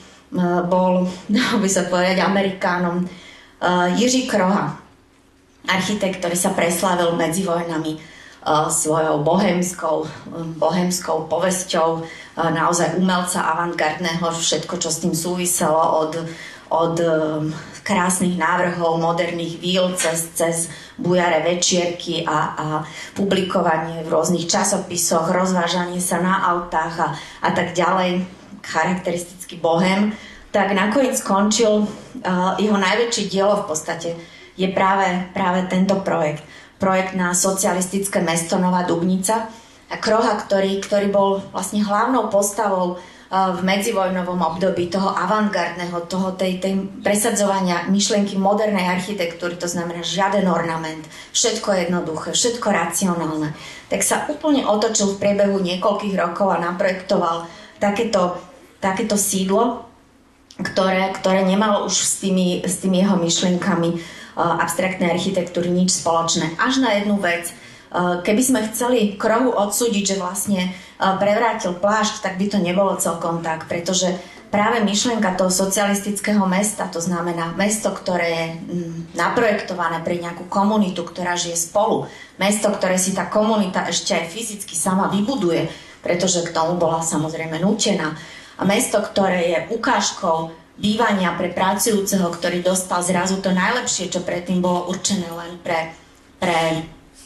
bol, dalo by sa povedať, Amerikánom, uh, Jiří Kroha, architekt, ktorý sa preslávil medzi vojnami uh, svojou bohemskou, um, bohemskou povesťou, uh, naozaj umelca avantgardného, všetko, čo s tým súviselo, od, od um, krásnych návrhov, moderných víl, cez, cez bujare večierky a, a publikovanie v rôznych časopisoch, rozvážanie sa na autách a, a tak ďalej, charakteristický bohem, tak nakoniec skončil uh, jeho najväčšie dielo v podstate je práve, práve tento projekt. Projekt na socialistické mesto Nová Dubnica a Kroha, ktorý, ktorý bol vlastne hlavnou postavou uh, v medzivojnovom období toho avantgardného, toho tej, tej presadzovania myšlienky modernej architektúry, to znamená žiaden ornament, všetko jednoduché, všetko racionálne. Tak sa úplne otočil v priebehu niekoľkých rokov a naprojektoval takéto takéto sídlo, ktoré, ktoré nemalo už s tými, s tými jeho myšlienkami uh, abstraktnej architektúry nič spoločné. Až na jednu vec. Uh, keby sme chceli Krohu odsúdiť, že vlastne uh, prevrátil plášť, tak by to nebolo celkom tak, pretože práve myšlienka toho socialistického mesta, to znamená mesto, ktoré je mm, naprojektované pre nejakú komunitu, ktorá žije spolu, mesto, ktoré si tá komunita ešte aj fyzicky sama vybuduje, pretože k tomu bola samozrejme nútená, a mesto, ktoré je ukážkou bývania pre pracujúceho, ktorý dostal zrazu to najlepšie, čo predtým bolo určené len pre, pre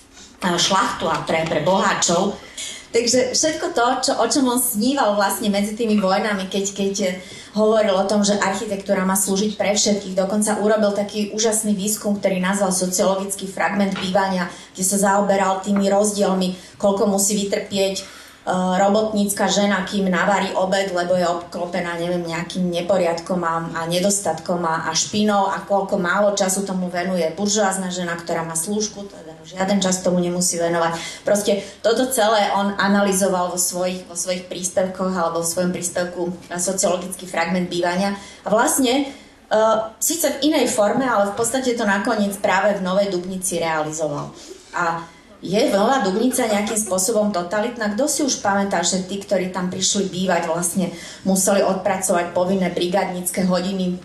šlachtu a pre, pre boháčov. Takže všetko to, čo, o čom on sníval vlastne medzi tými vojnami, keď, keď hovoril o tom, že architektúra má slúžiť pre všetkých, dokonca urobil taký úžasný výskum, ktorý nazval sociologický fragment bývania, kde sa zaoberal tými rozdielmi, koľko musí vytrpieť robotnícka žena, kým navarí obed, lebo je obklopená, neviem, nejakým neporiadkom a, a nedostatkom a, a špinou a koľko málo času tomu venuje buržoázna žena, ktorá má slúžku, teda žiaden čas tomu nemusí venovať. Proste toto celé on analyzoval vo svojich, vo svojich príspevkoch alebo vo svojom príspevku na sociologický fragment bývania a vlastne uh, síce v inej forme, ale v podstate to nakoniec práve v Novej Dubnici realizoval. A je Nová Dubnica nejakým spôsobom totalitná? Kto si už pamätá, že tí, ktorí tam prišli bývať, vlastne museli odpracovať povinné brigádnické hodiny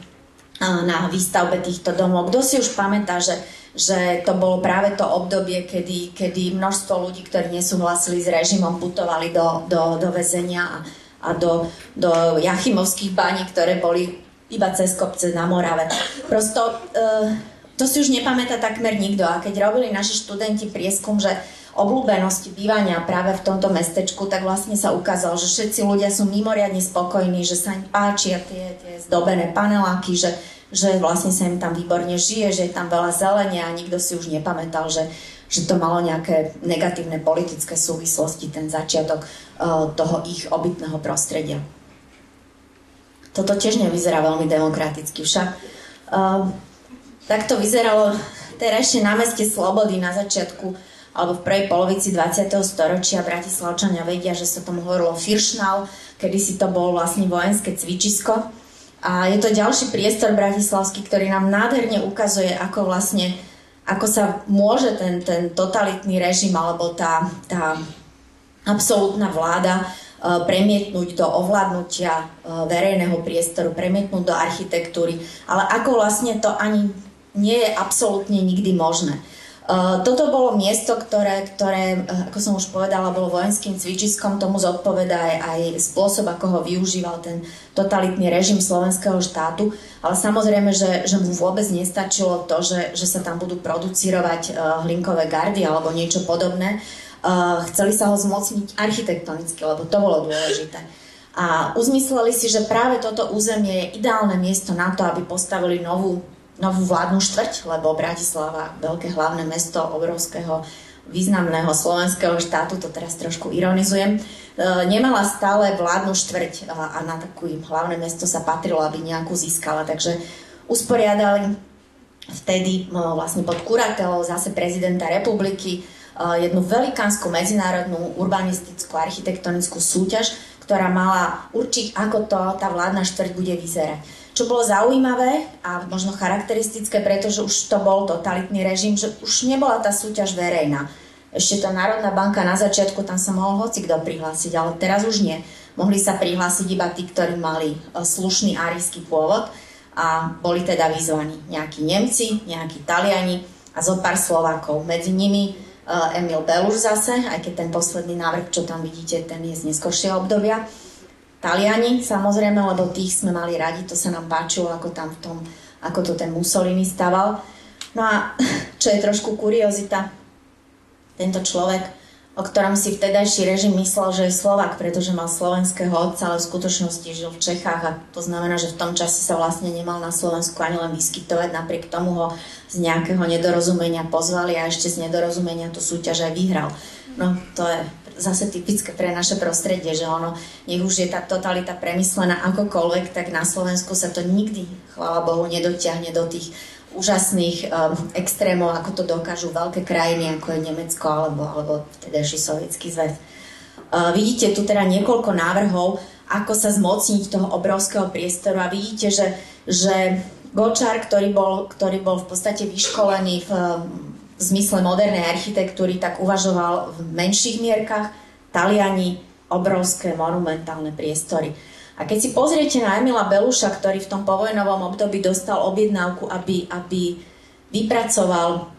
na výstavbe týchto domov? Kto si už pamätá, že, že to bolo práve to obdobie, kedy, kedy množstvo ľudí, ktorí nesúhlasili s režimom, putovali do, do, do väzenia a, a do, do Jachimovských baní, ktoré boli iba cez kopce na Morave. Prosto... Uh, To si už nepamätá takmer nikto. A keď robili naši študenti prieskum, že obľúbenosti bývania práve v tomto mestečku, tak vlastne sa ukázalo, že všetci ľudia sú mimoriadne spokojní, že sa im páčia tie, tie zdobené paneláky, že, že vlastne sa im tam výborne žije, že je tam veľa zelenia a nikto si už nepamätal, že, že to malo nejaké negatívne politické súvislosti, ten začiatok uh, toho ich obytného prostredia. Toto tiež nevyzerá veľmi demokraticky však. Uh, tak to vyzeralo terajšie námestie Slobody na začiatku alebo v prvej polovici dvadsiateho storočia. Bratislavčania vedia, že sa tomu hovorilo Firšnal, kedysi to bol vlastne vojenské cvičisko. A je to ďalší priestor bratislavský, ktorý nám nádherne ukazuje, ako vlastne, ako sa môže ten, ten totalitný režim alebo tá, tá absolútna vláda uh, premietnúť do ovládnutia uh, verejného priestoru, premietnúť do architektúry, ale ako vlastne to ani nie je absolútne nikdy možné. Uh, toto bolo miesto, ktoré, ktoré, ako som už povedala, bolo vojenským cvičiskom, tomu zodpovedá aj, aj spôsob, ako ho využíval ten totalitný režim slovenského štátu, ale samozrejme, že, že mu vôbec nestačilo to, že, že sa tam budú producírovať uh, hlinkové gardy alebo niečo podobné. Uh, chceli sa ho zmocniť architektonicky, lebo to bolo dôležité. A uzmysleli si, že práve toto územie je ideálne miesto na to, aby postavili novú novú vládnu štvrť, lebo Bratislava, veľké hlavné mesto obrovského významného slovenského štátu, to teraz trošku ironizujem, e, nemala stále vládnu štvrť a, a na takové hlavné mesto sa patrilo, aby nejakú získala. Takže usporiadali vtedy e, vlastne pod kuratelou zase prezidenta republiky e, jednu velikánsku medzinárodnú urbanistickú architektonickú súťaž, ktorá mala určiť, ako to tá vládna štvrť bude vyzerať. Čo bolo zaujímavé a možno charakteristické, pretože už to bol totalitný režim, že už nebola tá súťaž verejná. Ešte tá Národná banka na začiatku, tam sa mohol hocikto prihlásiť, ale teraz už nie. Mohli sa prihlásiť iba tí, ktorí mali slušný árijský pôvod a boli teda vyzvaní nejakí Nemci, nejakí Taliani a zo pár Slovákov. Medzi nimi Emil Beluš zase, aj keď ten posledný návrh, čo tam vidíte, ten je z neskoršieho obdobia. Taliani, samozrejme, lebo tých sme mali radi, to sa nám páčilo, ako tam v tom, ako to ten Mussolini staval. No a čo je trošku kuriozita, tento človek, o ktorom si vtedajší režim myslel, že je Slovák, pretože mal slovenského otca, ale v skutočnosti žil v Čechách a to znamená, že v tom čase sa vlastne nemal na Slovensku ani len vyskytovať, napriek tomu ho z nejakého nedorozumenia pozvali a ešte z nedorozumenia tú súťaž aj vyhral. No to je zase typické pre naše prostredie, že ono, nech už je tá totalita premyslená akokoľvek, tak na Slovensku sa to nikdy, chvála Bohu, nedotiahne do tých úžasných um, extrémov, ako to dokážu veľké krajiny, ako je Nemecko alebo, alebo vtedajší Sovietsky zväz. Uh, vidíte tu teda niekoľko návrhov, ako sa zmocniť toho obrovského priestoru a vidíte, že, že Gočár, ktorý bol, ktorý bol v podstate vyškolený v v zmysle modernej architektúry, tak uvažoval v menších mierkach, Taliani obrovské monumentálne priestory. A keď si pozriete na Emila Beluša, ktorý v tom povojnovom období dostal objednávku, aby, aby vypracoval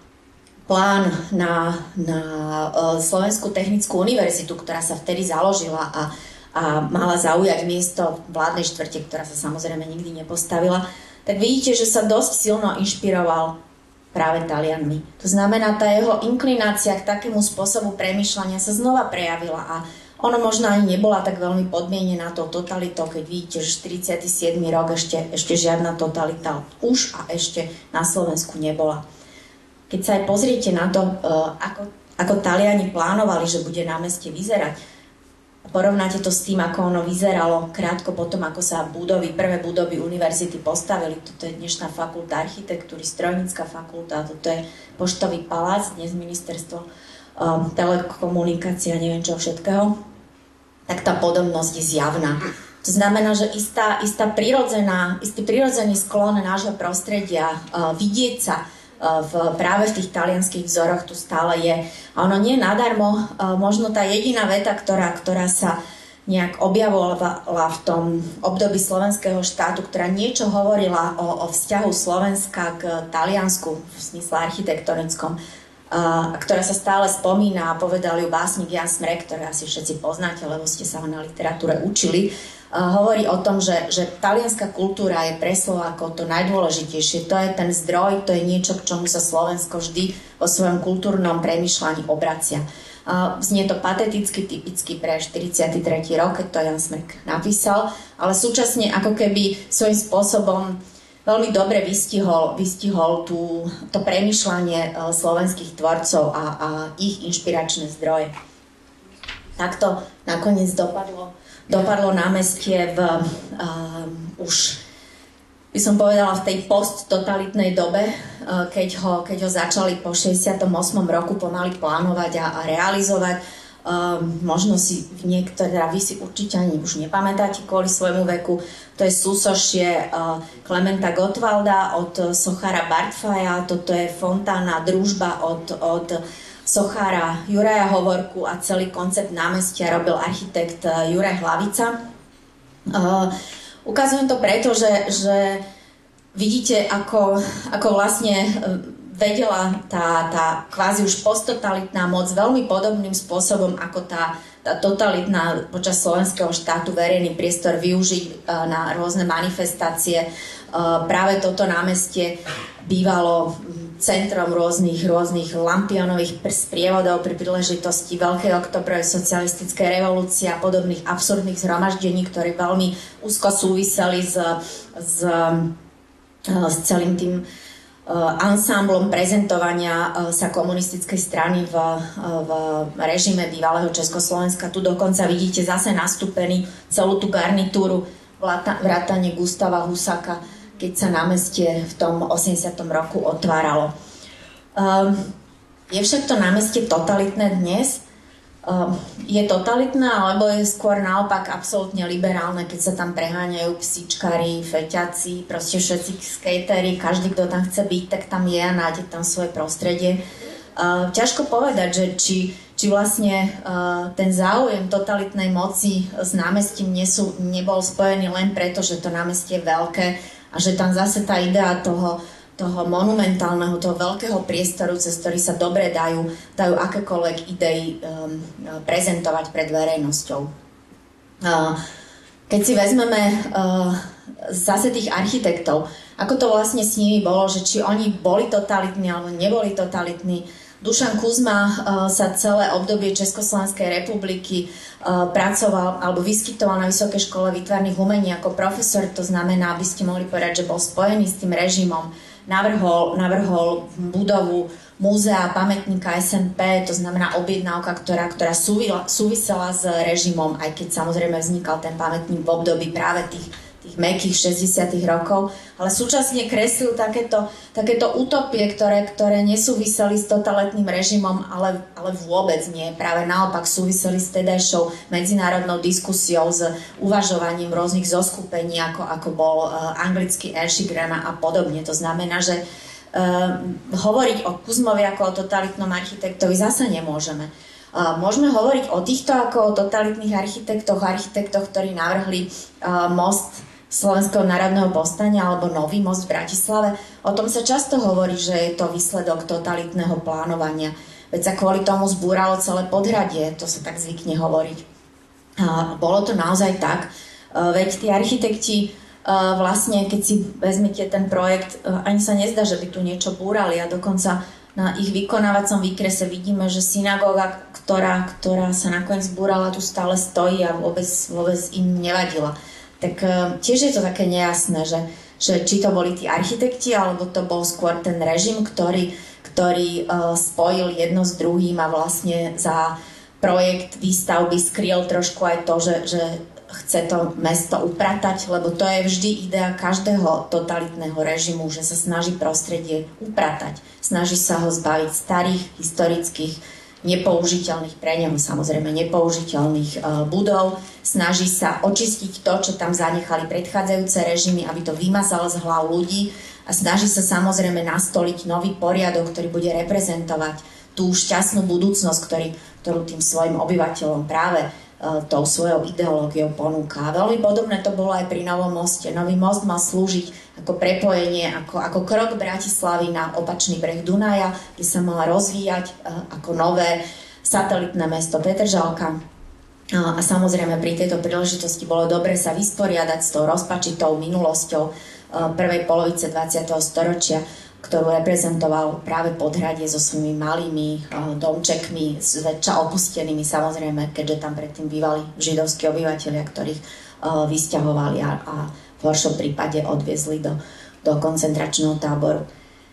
plán na, na Slovenskú technickú univerzitu, ktorá sa vtedy založila a, a mala zaujať miesto vládnej štvrte, ktorá sa samozrejme nikdy nepostavila, tak vidíte, že sa dosť silno inšpiroval práve Talianmi. To znamená, tá jeho inklinácia k takému spôsobu premýšľania sa znova prejavila a ono možno ani nebola tak veľmi podmienená tou totalitou, keď vidíte, že štyridsiaty siedmy rok ešte, ešte žiadna totalita už a ešte na Slovensku nebola. Keď sa aj pozriete na to, ako, ako Taliani plánovali, že bude námestie vyzerať, porovnáte to s tým, ako ono vyzeralo krátko potom, ako sa budovy, prvé budovy univerzity postavili. Toto je dnešná fakulta architektúry, strojnícka fakulta, toto je poštový palác, dnes ministerstvo um, telekomunikácia, neviem čo všetkého. Tak tá podobnosť je zjavná. To znamená, že istá, istá prirodzená, istý prirodzený sklon nášho prostredia uh, vidieť sa v, práve v tých talianských vzoroch tu stále je. A ono nie nadarmo, možno tá jediná veta, ktorá, ktorá sa nejak objavovala v tom období slovenského štátu, ktorá niečo hovorila o, o vzťahu Slovenska k Taliansku v smysle architektonickom, a ktorá sa stále spomína a povedal ju básnik Jan Smrek, ktoré asi všetci poznáte, lebo ste sa ho na literatúre učili, hovorí o tom, že, že talianská kultúra je pre Slovákov to najdôležitejšie. To je ten zdroj, to je niečo, k čomu sa Slovensko vždy vo svojom kultúrnom premýšľaní obracia. Znie to pateticky, typicky pre štyridsiaty tretí rok, keď to Jan Smrek napísal, ale súčasne ako keby svojím spôsobom veľmi dobre vystihol, vystihol tú, to premýšľanie slovenských tvorcov a, a ich inšpiračné zdroje. Takto nakoniec dopadlo, dopadlo námestie v um, už by som povedala v tej posttotalitnej dobe, keď ho, keď ho začali po šesťdesiatom ôsmom roku pomaly plánovať a, a realizovať. Um, možno si niektoré, teda vy si určite ani už nepamätáte kvôli svojmu veku, to je súsošie uh, Klementa Gottwalda od sochára Bartfaja, toto je fontána Družba od, od sochára Juraja Hovorku a celý koncept námestia robil architekt Juraj Hlavica. Uh, Ukazujem to preto, že, že vidíte, ako, ako vlastne vedela tá, tá kvázi už posttotalitná moc veľmi podobným spôsobom, ako tá, tá totalitná počas slovenského štátu verejný priestor využiť na rôzne manifestácie. Práve toto námestie bývalo centrom rôznych, rôznych lampiónových sprievodov pri príležitosti Veľkej oktobrovej socialistickej revolúcie a podobných absurdných zhromaždení, ktoré veľmi úzko súviseli s, s, s celým tým ansámblom prezentovania sa komunistickej strany v, v režime bývalého Československa. Tu dokonca vidíte zase nastúpený celú tú garnitúru vrátane Gustava Husaka, keď sa námestie v tom osemdesiatom roku otváralo. Um, je však to námestie totalitné dnes? Um, je totalitné, alebo je skôr naopak absolútne liberálne, keď sa tam preháňajú psíčkari, feťaci, proste všetci skatery, každý, kto tam chce byť, tak tam je a nájde tam svoje prostredie. Uh, ťažko povedať, že či, či vlastne uh, ten záujem totalitnej moci s námestím nesú, nebol spojený len preto, že to námestie je veľké, a že tam zase tá idea toho, toho monumentálneho, toho veľkého priestoru, cez ktorý sa dobre dajú, dajú akékoľvek idei um, prezentovať pred verejnosťou. Uh, keď si vezmeme uh, zase tých architektov, ako to vlastne s nimi bolo, že či oni boli totalitní alebo neboli totalitní. Dušan Kuzma uh, sa celé obdobie Československej republiky uh, pracoval alebo vyskytoval na Vysokej škole výtvarných umení ako profesor, to znamená, aby ste mohli povedať, že bol spojený s tým režimom. Navrhol, navrhol budovu múzea pamätníka es en pé, to znamená objednávka, ktorá, ktorá súvila, súvisela s režimom, aj keď samozrejme vznikal ten pamätník v období práve tých tých mäkkých šesťdesiatych rokov, ale súčasne kreslil takéto, takéto utopie, ktoré, ktoré nesúviseli s totalitným režimom, ale, ale vôbec nie. Práve naopak súviseli s tedajšou medzinárodnou diskusiou, s uvažovaním rôznych zoskupení, ako, ako bol uh, anglický Erschigram a podobne. To znamená, že uh, hovoriť o Kuzmovi ako o totalitnom architektovi zase nemôžeme. Uh, môžeme hovoriť o týchto ako o totalitných architektoch, architektoch, ktorí navrhli uh, most Slovenského národného povstania alebo nový most v Bratislave. O tom sa často hovorí, že je to výsledok totalitného plánovania. Veď sa kvôli tomu zbúralo celé Podhradie, to sa tak zvykne hovoriť. Uh, bolo to naozaj tak. Uh, veď tí architekti uh, vlastne, keď si vezmete ten projekt, uh, ani sa nezdá, že by tu niečo búrali a dokonca na ich vykonávacom výkrese vidíme, že synagóga, ktorá, ktorá sa nakoniec zbúrala, tu stále stojí a vôbec, vôbec im nevadila. Tak uh, tiež je to také nejasné, že, že či to boli tí architekti, alebo to bol skôr ten režim, ktorý, ktorý uh, spojil jedno s druhým a vlastne za projekt výstavby skryl trošku aj to, že, že chce to mesto upratať, lebo to je vždy idea každého totalitného režimu, že sa snaží prostredie upratať. Snaží sa ho zbaviť starých, historických, nepoužiteľných, pre neho samozrejme nepoužiteľných uh, budov. Snaží sa očistiť to, čo tam zanechali predchádzajúce režimy, aby to vymazalo z hlav ľudí a snaží sa samozrejme nastoliť nový poriadok, ktorý bude reprezentovať tú šťastnú budúcnosť, ktorý, ktorú tým svojim obyvateľom práve uh, tou svojou ideológiou ponúka. Veľmi podobné to bolo aj pri Novom moste. Nový most mal slúžiť ako prepojenie, ako, ako krok Bratislavy na opačný breh Dunaja, kde sa mala rozvíjať uh, ako nové satelitné mesto Petržalka. Uh, a samozrejme pri tejto príležitosti bolo dobre sa vysporiadať s tou rozpačitou minulosťou uh, prvej polovice dvadsiateho storočia, ktorú reprezentoval práve Podhradie so svojimi malými uh, domčekmi, zväčša opustenými samozrejme, keďže tam predtým bývali židovskí obyvateľia, ktorých uh, vysťahovali a, a v horšom prípade odviezli do do koncentračného táboru.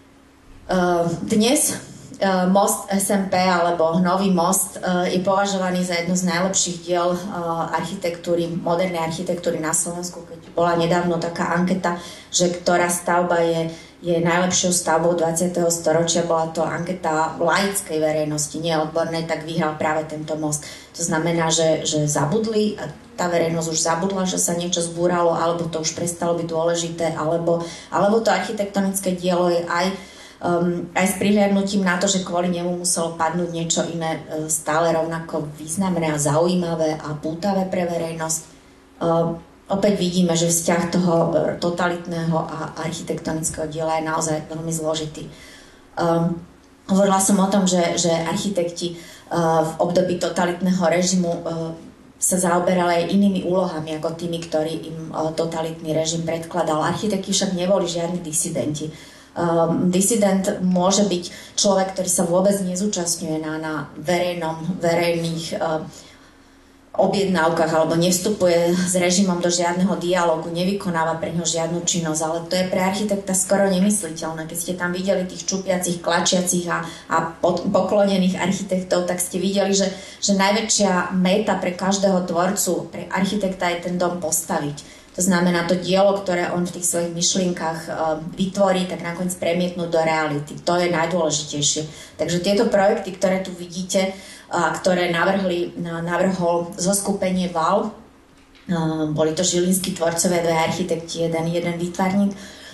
Dnes most es em pé alebo Nový most je považovaný za jedno z najlepších diel architektúry, modernej architektúry na Slovensku. Keď bola nedávno taká anketa, že ktorá stavba je, je najlepšou stavbou dvadsiateho storočia, bola to anketa laickej verejnosti, nie odbornej, tak vyhral práve tento most. To znamená, že, že zabudli, a tá verejnosť už zabudla, že sa niečo zbúralo, alebo to už prestalo byť dôležité, alebo, alebo to architektonické dielo je aj Um, aj s prihliadnutím na to, že kvôli nemu muselo padnúť niečo iné uh, stále rovnako významné a zaujímavé a pútavé pre verejnosť. Uh, opäť vidíme, že vzťah toho uh, totalitného a architektonického diela je naozaj veľmi zložitý. Um, hovorila som o tom, že, že architekti uh, v období totalitného režimu uh, sa zaoberali aj inými úlohami ako tými, ktorí im uh, totalitný režim predkladal. Architekti však neboli žiadni disidenti. Um, disident môže byť človek, ktorý sa vôbec nezúčastňuje na, na verejnom, verejných um, objednávkach alebo nevstupuje s režimom do žiadneho dialógu, nevykonáva pre ňo žiadnu činnosť, ale to je pre architekta skoro nemysliteľné. Keď ste tam videli tých čupiacich, klačiacich a, a pod, poklonených architektov, tak ste videli, že, že najväčšia meta pre každého tvorcu, pre architekta je ten dom postaviť. To znamená, to dielo, ktoré on v tých svojich myšlienkach vytvorí, tak nakoniec premietnúť do reality. To je najdôležitejšie. Takže tieto projekty, ktoré tu vidíte, ktoré navrhli, navrhol zoskupenie vé á ú, boli to žilinskí tvorcovia, dve architekti, jeden, jeden výtvarník,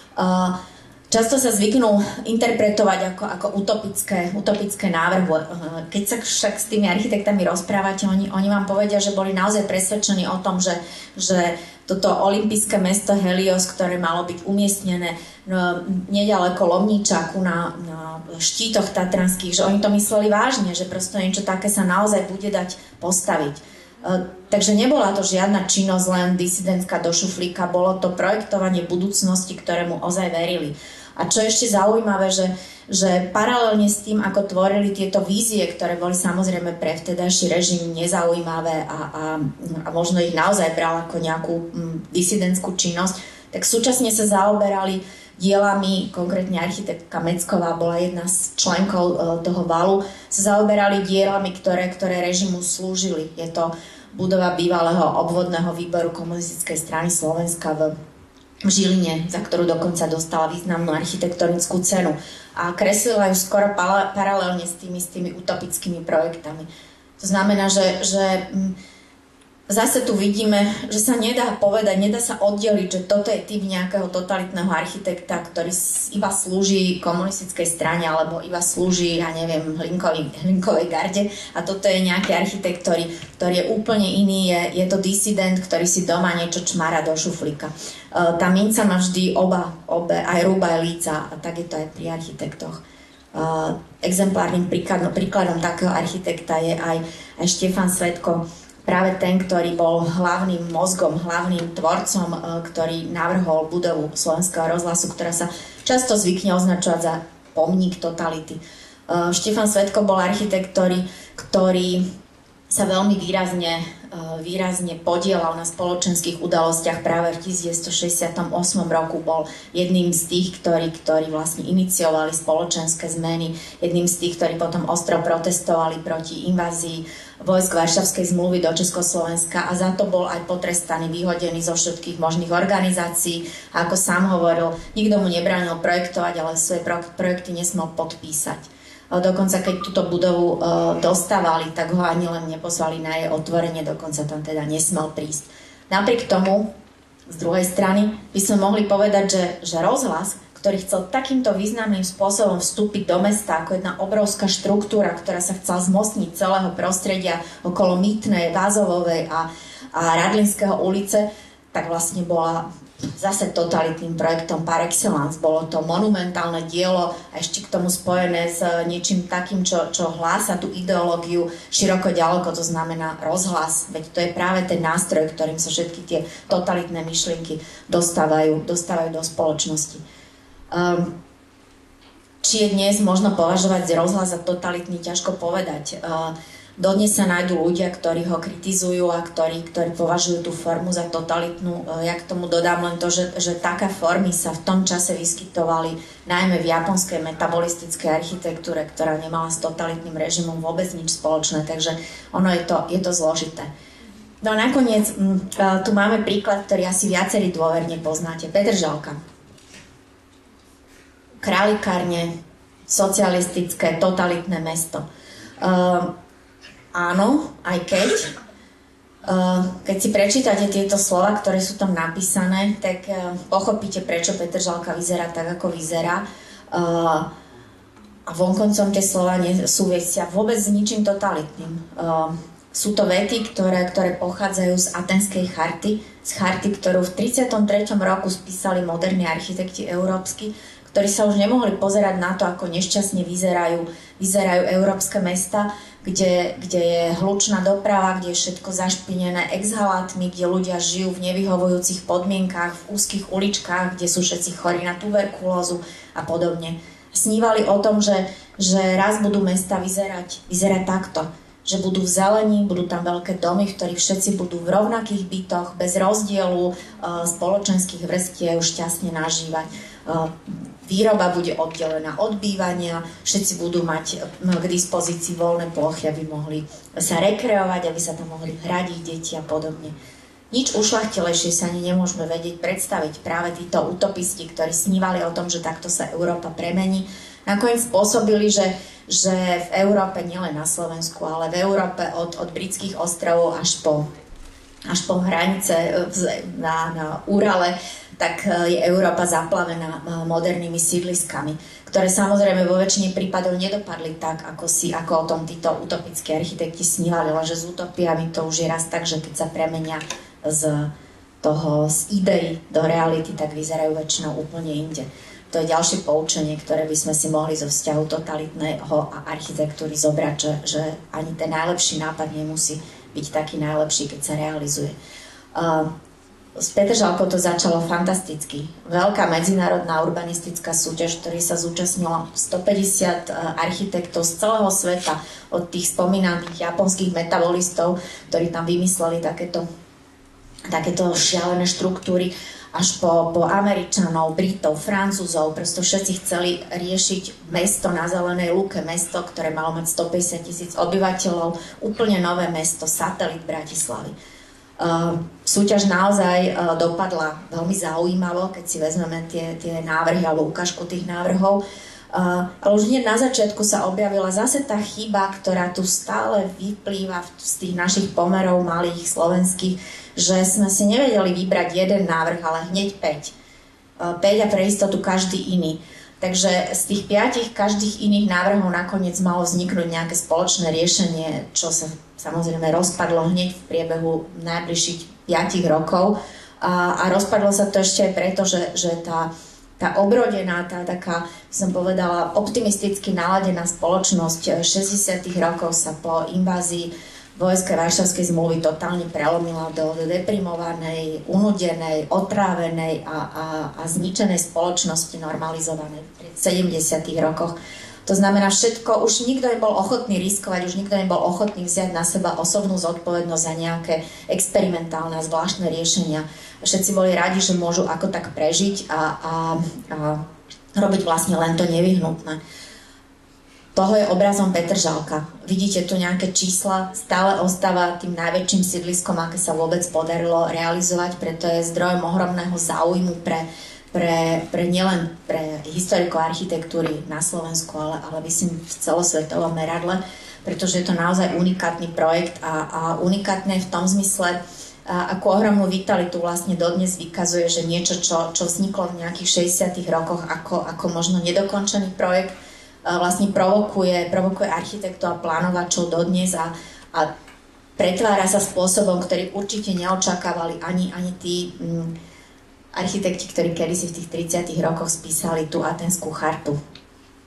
často sa zvyknú interpretovať ako, ako utopické, utopické návrhy. Keď sa však s tými architektami rozprávate, oni, oni vám povedia, že boli naozaj presvedčení o tom, že, že toto olympijské mesto Helios, ktoré malo byť umiestnené no, nedaleko Lomničáku na, na štítoch tatranských, že oni to mysleli vážne, že prosto niečo také sa naozaj bude dať postaviť. Takže nebola to žiadna činnosť len disidentská do šuflíka, bolo to projektovanie budúcnosti, ktorému ozaj verili. A čo ešte zaujímavé, že, že paralelne s tým, ako tvorili tieto vízie, ktoré boli samozrejme pre vtedajší režim nezaujímavé a, a, a možno ich naozaj bral ako nejakú m, disidentskú činnosť, tak súčasne sa zaoberali dielami, konkrétne architektka Mecková bola jedna z členkov e, toho valu, sa zaoberali dielami, ktoré, ktoré režimu slúžili. Je to budova bývalého obvodného výboru Komunistickej strany Slovenska v v Žiline, za ktorú dokonca dostala významnú architektonickú cenu. A kreslila ju skoro paralelne s tými, s tými utopickými projektami. To znamená, že, že zase tu vidíme, že sa nedá povedať, nedá sa oddeliť, že toto je typ nejakého totalitného architekta, ktorý iba slúži komunistickej strane alebo iba slúži, ja neviem, Hlinkovej, Hlinkovej garde a toto je nejaký architekt, ktorý, ktorý je úplne iný, je, je to disident, ktorý si doma niečo čmára do šuflíka. Uh, tá minca má vždy oba, obe, aj rúba, aj líca a tak je to aj pri architektoch. Uh, exemplárnym príkladom, príkladom takého architekta je aj, aj Štefan Svetko, práve ten, ktorý bol hlavným mozgom, hlavným tvorcom, ktorý navrhol budovu Slovenského rozhlasu, ktorá sa často zvykne označovať za pomník totality. Štefan Svetko bol architekt, ktorý, ktorý sa veľmi výrazne, výrazne podielal na spoločenských udalostiach. Práve v devätnásťstošesťdesiatom ôsmom roku bol jedným z tých, ktorí, ktorí vlastne iniciovali spoločenské zmeny, jedným z tých, ktorí potom ostro protestovali proti invázii vojsk Varšavskej zmluvy do Československa a za to bol aj potrestaný, vyhodený zo všetkých možných organizácií. A ako sám hovoril, nikto mu nebránil projektovať, ale svoje projekty nesmel podpísať. Dokonca keď túto budovu dostávali, tak ho ani len nepozvali na jej otvorenie, dokonca tam teda nesmel prísť. Napriek tomu, z druhej strany, by sme mohli povedať, že, že rozhlas, ktorý chcel takýmto významným spôsobom vstúpiť do mesta ako jedna obrovská štruktúra, ktorá sa chcela zmocniť celého prostredia okolo Mýtnej, Vázovovej a, a Radlinského ulice, tak vlastne bola zase totalitným projektom par excellence. Bolo to monumentálne dielo a ešte k tomu spojené s niečím takým, čo, čo hlása tú ideológiu široko ďaleko, to znamená rozhlas. Veď to je práve ten nástroj, ktorým sa všetky tie totalitné myšlienky dostávajú, dostávajú do spoločnosti. Um, či je dnes možno považovať rozhlas za totalitný, ťažko povedať. Uh, Dodnes sa nájdú ľudia, ktorí ho kritizujú a ktorí, ktorí považujú tú formu za totalitnú. Ja k tomu dodám len to, že, že také formy sa v tom čase vyskytovali najmä v japonskej metabolistickej architektúre, ktorá nemala s totalitným režimom vôbec nič spoločné, takže ono je to, je to zložité. No a nakoniec tu máme príklad, ktorý asi viacerí dôverne poznáte. Petržalka. Králikárne, socialistické, totalitné mesto. Uh, Áno, aj keď. Keď si prečítate tieto slova, ktoré sú tam napísané, tak pochopíte, prečo Petržalka vyzerá tak, ako vyzerá. A vonkoncom tie slova nesúvisia vôbec s ničím totalitným. Sú to vety, ktoré, ktoré pochádzajú z Atenskej charty, z charty, ktorú v tridsiatom treťom roku spísali moderní architekti európsky, ktorí sa už nemohli pozerať na to, ako nešťastne vyzerajú, vyzerajú európske mesta, Kde, kde je hlučná doprava, kde je všetko zašpinené exhalátmi, kde ľudia žijú v nevyhovujúcich podmienkách, v úzkých uličkách, kde sú všetci chorí na tuberkulózu a podobne. Snívali o tom, že, že raz budú mesta vyzerať, vyzerať takto, že budú v zelení, budú tam veľké domy, v ktorých všetci budú v rovnakých bytoch, bez rozdielu spoločenských vrstiev šťastne nažívať. Výroba bude oddelená od bývania, všetci budú mať k dispozícii voľné plochy, aby mohli sa rekreovať, aby sa tam mohli hrať ich deti a podobne. Nič ušľachtilejšie sa ani nemôžeme vedieť predstaviť. Práve títo utopisti, ktorí snívali o tom, že takto sa Európa premení, nakoniec spôsobili, že, že v Európe, nielen na Slovensku, ale v Európe od, od britských ostrovov až po, až po hranice na, na Urale, tak je Európa zaplavená modernými sídliskami, ktoré samozrejme vo väčšine prípadov nedopadli tak, ako, si, ako o tom títo utopickí architekti snívali, ale že s utopiami to už je raz tak, že keď sa premenia z toho, z idei do reality, tak vyzerajú väčšinou úplne inde. To je ďalšie poučenie, ktoré by sme si mohli zo vzťahu totalitného a architektúry zobrať, že, že ani ten najlepší nápad nemusí byť taký najlepší, keď sa realizuje. Uh, S Petržalkou to začalo fantasticky. Veľká medzinárodná urbanistická súťaž, ktorej sa zúčastnilo stopäťdesiat architektov z celého sveta, od tých spomínaných japonských metabolistov, ktorí tam vymysleli takéto, takéto šialené štruktúry, až po, po Američanov, Britov, Francúzov. Prosto všetci chceli riešiť mesto na zelenej lúke, mesto, ktoré malo mať stopäťdesiat tisíc obyvateľov, úplne nové mesto, satelit Bratislavy. Uh, súťaž naozaj uh, dopadla veľmi zaujímavo, keď si vezmeme tie, tie návrhy alebo ukážku tých návrhov. Uh, ale už hneď na začiatku sa objavila zase tá chyba, ktorá tu stále vyplýva z tých našich pomerov malých slovenských, že sme si nevedeli vybrať jeden návrh, ale hneď päť. Uh, päť a pre istotu každý iný. Takže z tých piatich každých iných návrhov nakoniec malo vzniknúť nejaké spoločné riešenie, čo sa samozrejme rozpadlo hneď v priebehu najbližších piatich rokov. A, a rozpadlo sa to ešte aj preto, že, že tá, tá obrodená, tá taká, som povedala, optimisticky naladená spoločnosť šesťdesiatych rokov sa po invázii vojsk Varšavskej zmluvy totálne prelomila do deprimovanej, unudenej, otrávenej a, a, a zničenej spoločnosti normalizovanej v sedemdesiatych rokoch. To znamená, všetko, už nikto nebol ochotný riskovať, už nikto nebol ochotný vziať na seba osobnú zodpovednosť za nejaké experimentálne a zvláštne riešenia. Všetci boli radi, že môžu ako tak prežiť a, a, a robiť vlastne len to nevyhnutné. Toho je obrazom Petržalka. Vidíte tu nejaké čísla, stále ostáva tým najväčším sídliskom, aké sa vôbec podarilo realizovať, preto je zdrojom ohromného záujmu pre, pre, pre nielen pre historikov architektúry na Slovensku, ale, ale myslím v celosvetovom meradle, pretože je to naozaj unikátny projekt a, a unikátne v tom zmysle, a akú ohromnú vitalitu vlastne dodnes vykazuje, že niečo, čo, čo vzniklo v nejakých šesťdesiatych rokoch ako, ako možno nedokončený projekt, vlastne provokuje, provokuje architektov a plánovačov dodnes a, a pretvára sa spôsobom, ktorý určite neočakávali ani, ani tí mm, architekti, ktorí kedysi v tých tridsiatych rokoch spísali tú Atenskú chartu.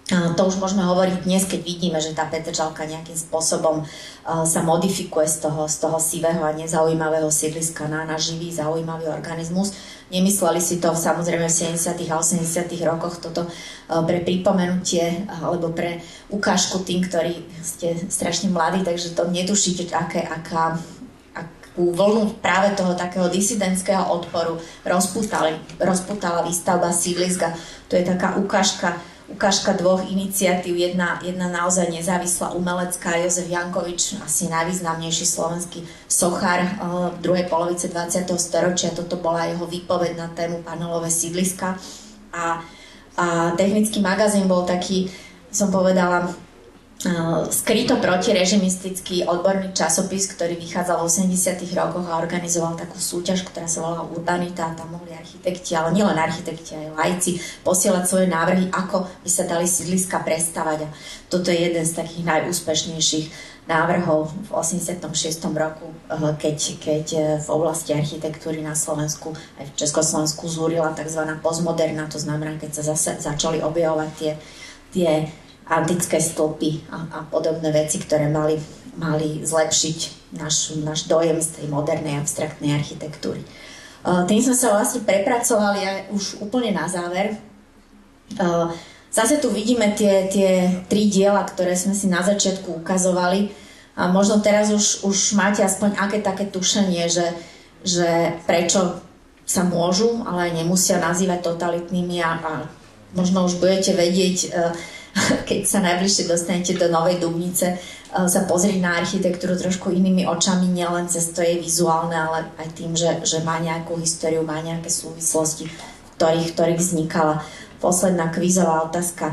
To už môžeme hovoriť dnes, keď vidíme, že tá Petržalka nejakým spôsobom sa modifikuje z toho, z toho sivého a nezaujímavého sídliska na, na živý, zaujímavý organizmus. Nemysleli si to samozrejme v sedemdesiatych a osemdesiatych rokoch, toto pre pripomenutie alebo pre ukážku tým, ktorí ste strašne mladí, takže to netušíte, aké, aká, akú vlnu práve toho takého disidentského odporu rozputala výstavba sídliska. To je taká ukážka ukážka dvoch iniciatív, jedna, jedna naozaj nezávislá umelecká, Jozef Jankovič, asi najvýznamnejší slovenský sochár v druhej polovice dvadsiateho storočia. Toto bola jeho výpoveď na tému panelové sídliska. A, a Technický magazín bol taký, som povedala, skryto protirežimistický odborný časopis, ktorý vychádzal v osemdesiatych rokoch a organizoval takú súťaž, ktorá sa volala Urbanita, a tam mohli architekti, ale nielen architekti, aj laici posielať svoje návrhy, ako by sa dali sídliska prestavať. A toto je jeden z takých najúspešnejších návrhov v osemdesiatom šiestom roku, keď, keď v oblasti architektúry na Slovensku aj v Československu zúrila tzv. Postmoderna, to znamená, keď sa zase začali objavovať tie, tie antické stĺpy a, a podobné veci, ktoré mali, mali zlepšiť náš, náš dojem z tej modernej abstraktnej architektúry. Uh, tým sme sa vlastne prepracovali aj už úplne na záver. Uh, zase tu vidíme tie, tie tri diela, ktoré sme si na začiatku ukazovali. A možno teraz už, už máte aspoň aké také tušenie, že, že prečo sa môžu, ale aj nemusia nazývať totalitnými a, a možno už budete vedieť, uh, keď sa najbližšie dostanete do Novej Dubnice, sa pozrieť na architektúru trošku inými očami, nielen cez to je vizuálne, ale aj tým, že, že má nejakú históriu, má nejaké súvislosti, v ktorých, ktorých vznikala. Posledná kvízová otázka.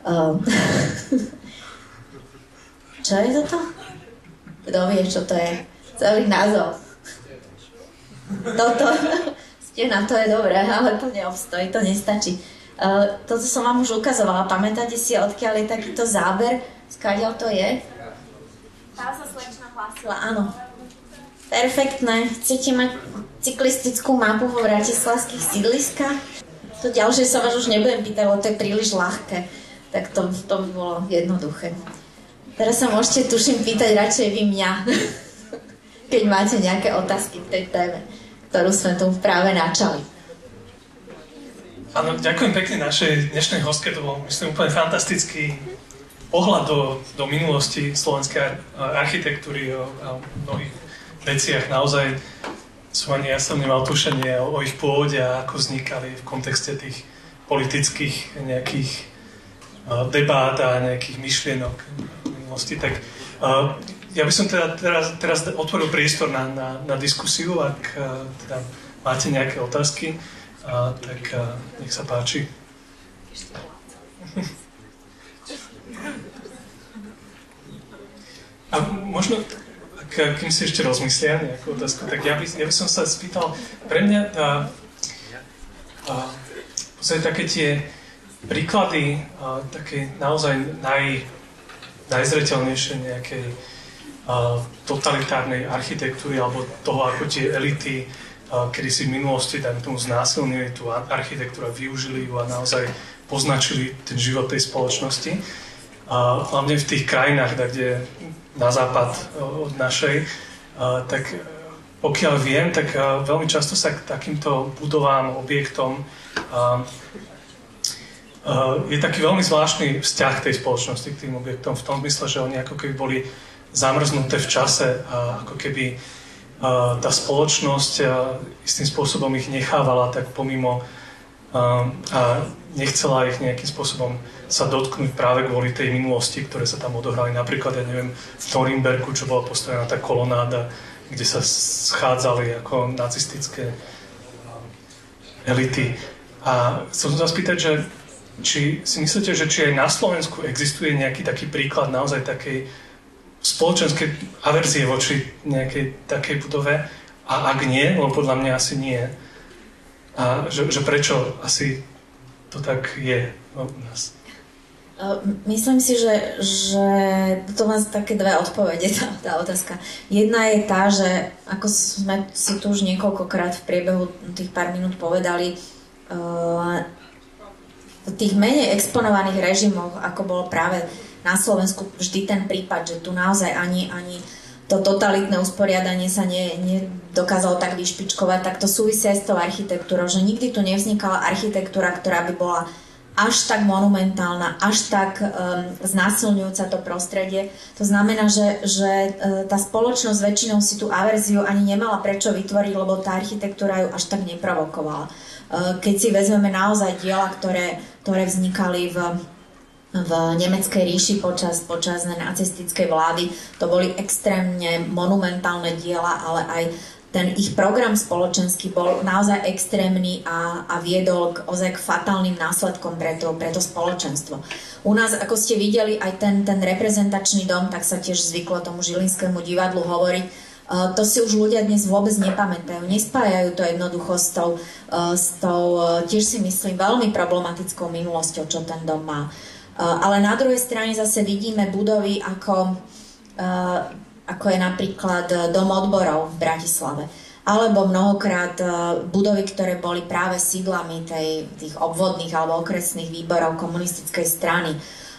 Čo je toto? Kto vie, čo to je? Celý názov. Toto, stena, to je dobré, ale to neobstojí, to nestačí. Uh, toto som vám už ukazovala. Pamätáte si, odkiaľ je takýto záber? Skáďal to je? Tá sa slečna hlásila, áno. Perfektné. Chcete mať cyklistickú mapu vo bratislavských sídliskách? To ďalšie sa vás už nebudem pýtať, lebo to je príliš ľahké. Tak to, to by bolo jednoduché. Teraz sa môžete, tuším, pýtať radšej vy mňa, keď máte nejaké otázky k tej téme, ktorú sme tu práve načali. Áno, ďakujem pekne našej dnešnej hostke, to bol, myslím, úplne fantastický pohľad do, do minulosti slovenskej architektúry a mnohých veciach. Naozaj som ani ja som nemal tušenie o, o ich pôvode a ako vznikali v kontexte tých politických nejakých uh, debát a nejakých myšlienok minulosti. Tak uh, ja by som teda teraz, teraz otvoril priestor na, na, na diskusiu, ak uh, teda máte nejaké otázky. A, tak a, nech sa páči. A možno, ak, kým si ešte rozmyslia nejakú otázku, tak ja by, ja by som sa spýtal, pre mňa a, a, v podstate také tie príklady a, také naozaj naj, najzreteľnejšie nejakej a, totalitárnej architektúry alebo toho, ako tie elity kedy si v minulosti, dajme tomu, znásilnili tú architektúru, využili ju a naozaj poznačili ten život tej spoločnosti. A hlavne v tých krajinách, kde na západ od našej, tak pokiaľ viem, tak veľmi často sa k takýmto budovám, objektom je taký veľmi zvláštny vzťah tej spoločnosti k tým objektom v tom zmysle, že oni ako keby boli zamrznuté v čase a ako keby tá spoločnosť istým spôsobom ich nechávala tak pomimo a nechcela ich nejakým spôsobom sa dotknúť práve kvôli tej minulosti, ktoré sa tam odohrali. Napríklad, ja neviem, v Norimberku, čo bola postavená tá kolonáda, kde sa schádzali ako nacistické elity. A chcem sa spýtať, že či si myslíte, že či aj na Slovensku existuje nejaký taký príklad naozaj takej spoločenskej averzie voči nejakej takej budove? A ak nie, lebo podľa mňa asi nie. A že, že prečo asi to tak je u nás? Myslím si, že, že to má také dve odpovede, tá, tá otázka. Jedna je tá, že ako sme si tu už niekoľkokrát v priebehu tých pár minút povedali, uh, v tých menej exponovaných režimoch, ako bolo práve na Slovensku vždy ten prípad, že tu naozaj ani, ani to totalitné usporiadanie sa ne, nedokázalo tak vyšpičkovať, tak to súvisí aj s tou architektúrou, že nikdy tu nevznikala architektúra, ktorá by bola až tak monumentálna, až tak um, znásilňujúca to prostredie. To znamená, že, že uh, tá spoločnosť väčšinou si tú averziu ani nemala prečo vytvoriť, lebo tá architektúra ju až tak neprovokovala. Uh, keď si vezmeme naozaj diela, ktoré, ktoré vznikali v v nemeckej ríši počas, počas nacistickej vlády. To boli extrémne monumentálne diela, ale aj ten ich program spoločenský bol naozaj extrémny a, a viedol k, ozaj k fatálnym následkom pre to, pre to spoločenstvo. U nás, ako ste videli, aj ten, ten reprezentačný dom, tak sa tiež zvyklo tomu Žilinskému divadlu hovoriť. Uh, to si už ľudia dnes vôbec nepamätajú, nespájajú to jednoducho s tou, uh, s tou uh, tiež si myslím, veľmi problematickou minulosťou, čo ten dom má. Ale na druhej strane zase vidíme budovy ako, ako je napríklad Dom odborov v Bratislave. Alebo mnohokrát budovy, ktoré boli práve sídlami tej, tých obvodných alebo okresných výborov komunistickej strany.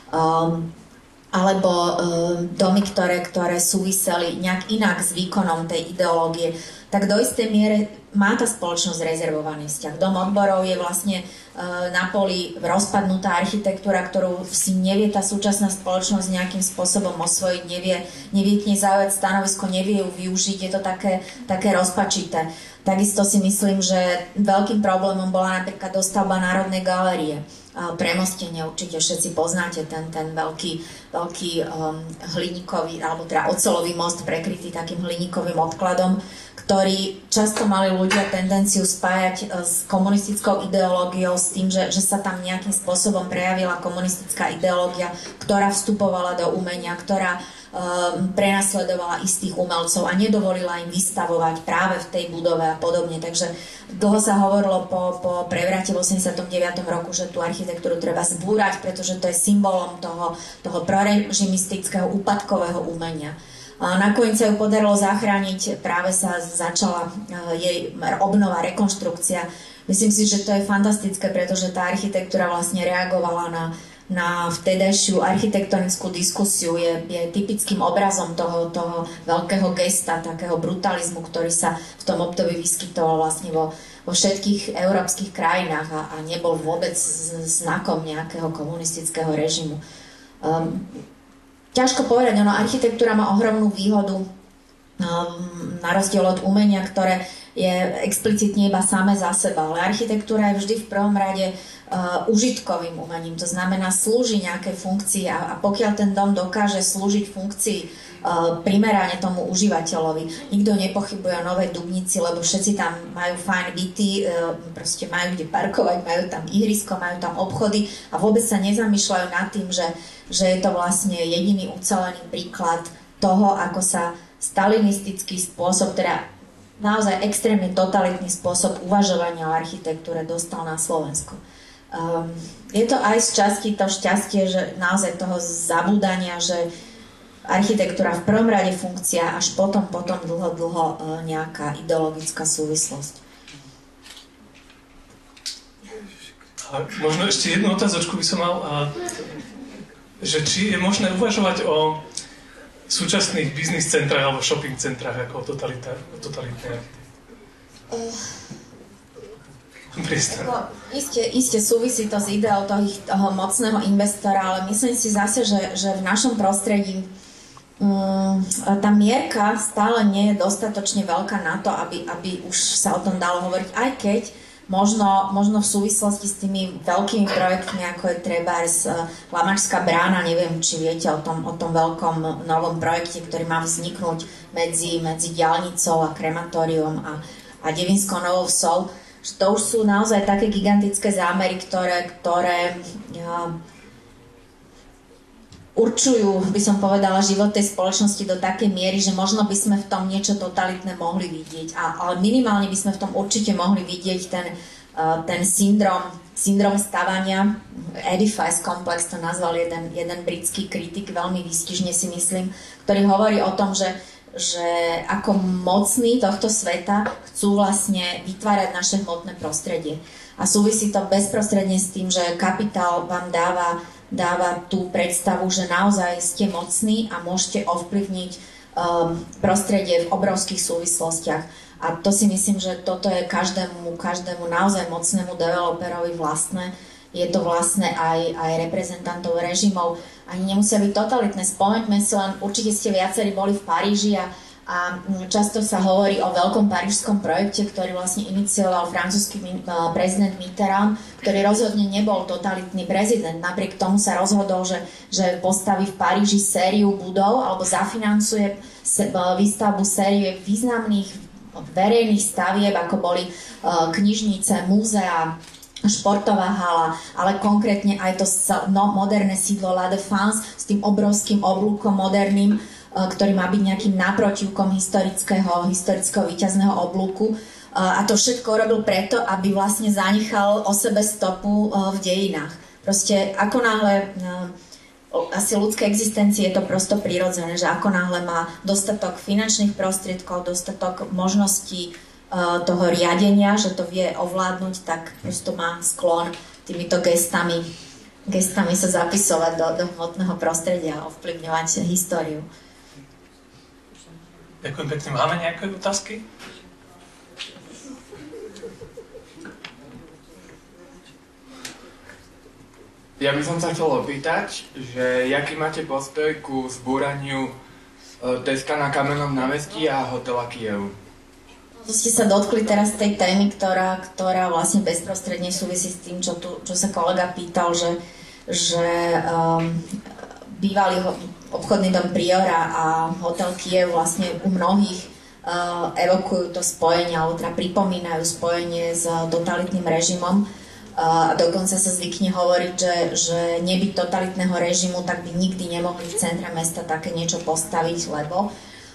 Alebo domy, ktoré, ktoré súviseli nejak inak s výkonom tej ideológie. Tak do istej miere má tá spoločnosť rezervovaný vzťah. Dom odborov je vlastne na poli rozpadnutá architektúra, ktorú si nevie tá súčasná spoločnosť nejakým spôsobom osvojiť, nevie, nevie k nej zaujať stanovisko, nevie ju využiť, je to také, také rozpačité. Takisto si myslím, že veľkým problémom bola napríklad dostavba Národnej galérie. Premostenie, určite všetci poznáte ten, ten veľký, veľký um, hliníkový, alebo teda oceľový most prekrytý takým hliníkovým odkladom, ktorý často mali ľudia tendenciu spájať s komunistickou ideológiou, s tým, že, že sa tam nejakým spôsobom prejavila komunistická ideológia, ktorá vstupovala do umenia, ktorá um, prenasledovala istých umelcov a nedovolila im vystavovať práve v tej budove a podobne. Takže dlho sa hovorilo po, po prevrate v osemdesiatom deviatom roku, že tú architektúru treba zbúrať, pretože to je symbolom toho, toho prorežimistického úpadkového umenia. Nakoniec sa ju podarilo zachrániť, práve sa začala jej obnova, rekonštrukcia. Myslím si, že to je fantastické, pretože tá architektúra vlastne reagovala na, na vtedajšiu architektonickú diskusiu, je, je typickým obrazom toho, toho veľkého gesta, takého brutalizmu, ktorý sa v tom období vyskytoval vlastne vo, vo všetkých európskych krajinách a, a nebol vôbec znakom nejakého komunistického režimu. Um, Ťažko povedať, ono, architektúra má ohromnú výhodu um, na rozdiel od umenia, ktoré je explicitne iba samé za seba, ale architektúra je vždy v prvom rade uh, užitkovým umením, to znamená slúži nejakej funkcii a, a pokiaľ ten dom dokáže slúžiť funkcii uh, primerane tomu užívateľovi, nikto nepochybuje o Novej Dubnici, lebo všetci tam majú fajn byty, uh, proste majú kde parkovať, majú tam ihrisko, majú tam obchody a vôbec sa nezamýšľajú nad tým, že že je to vlastne jediný ucelený príklad toho, ako sa stalinistický spôsob, teda naozaj extrémne totalitný spôsob uvažovania o architektúre dostal na Slovensku. Um, je to aj z časti to šťastie, že naozaj toho zabúdania, že architektúra v prvom rade funkcia, až potom, potom dlho, dlho uh, nejaká ideologická súvislosť. A možno ešte jednu otázočku by som mal... A... že či je možné uvažovať o súčasných biznis centrách alebo shopping centrách ako o totalitnej architektúre? Uh, iste, iste súvisí to s ideou toho, toho mocného investora, ale myslím si zase, že, že v našom prostredí um, tá mierka stále nie je dostatočne veľká na to, aby, aby už sa o tom dalo hovoriť, aj keď Možno, možno v súvislosti s tými veľkými projektmi, ako je trebárs Lamačská brána, neviem, či viete o tom, o tom veľkom novom projekte, ktorý má vzniknúť medzi, medzi diaľnicou a krematórium a, a Devinskou Novou Vsou. To už sú naozaj také gigantické zámery, ktoré, ktoré ja, určujú, by som povedala, život tej spoločnosti do takej miery, že možno by sme v tom niečo totalitné mohli vidieť. A, ale minimálne by sme v tom určite mohli vidieť ten, uh, ten syndrom, syndrom stavania. Edifice Complex to nazval jeden, jeden britský kritik, veľmi výstižne si myslím, ktorý hovorí o tom, že, že ako mocní tohto sveta chcú vlastne vytvárať naše hmotné prostredie. A súvisí to bezprostredne s tým, že kapitál vám dáva, dáva tú predstavu, že naozaj ste mocní a môžete ovplyvniť um, prostredie v obrovských súvislostiach. A to si myslím, že toto je každému, každému naozaj mocnému developerovi vlastné. Je to vlastne aj, aj reprezentantov režimov. Ani nemusia byť totalitné. Spomeňme si len, určite ste viacerí boli v Paríži a A často sa hovorí o veľkom parížskom projekte, ktorý vlastne inicioval francúzsky prezident Mitterrand, ktorý rozhodne nebol totalitný prezident. Napriek tomu sa rozhodol, že, že postaví v Paríži sériu budov alebo zafinancuje výstavbu série významných verejných stavieb, ako boli knižnice, múzea, športová hala, ale konkrétne aj to no, moderné sídlo La Défense s tým obrovským oblúkom moderným, ktorý má byť nejakým náprotivkom historického, historického víťazného oblúku. A to všetko robil preto, aby vlastne zanechal o sebe stopu v dejinách. Proste ako náhle, asi ľudskej existencii je to prosto prirodzené, že ako náhle má dostatok finančných prostriedkov, dostatok možností toho riadenia, že to vie ovládnuť, tak prosto má sklon týmito gestami, gestami sa zapisovať do, do hmotného prostredia a ovplyvňovať históriu. Ďakujem pekne. Máme nejaké otázky? Ja by som sa chcel opýtať, že aký máte postoj ku zbúraniu Teska na Kamennom námestí a hotela Kyjev? To ste sa dotkli teraz tej témy, ktorá, ktorá vlastne bezprostredne súvisí s tým, čo, tu, čo sa kolega pýtal, že, že um, bývalý obchodný dom Priora a hotel Kyjev vlastne u mnohých uh, evokujú to spojenie, alebo teda pripomínajú spojenie s totalitným režimom. Uh, a dokonca sa zvykne hovoriť, že, že nebyť totalitného režimu, tak by nikdy nemohli v centre mesta také niečo postaviť, lebo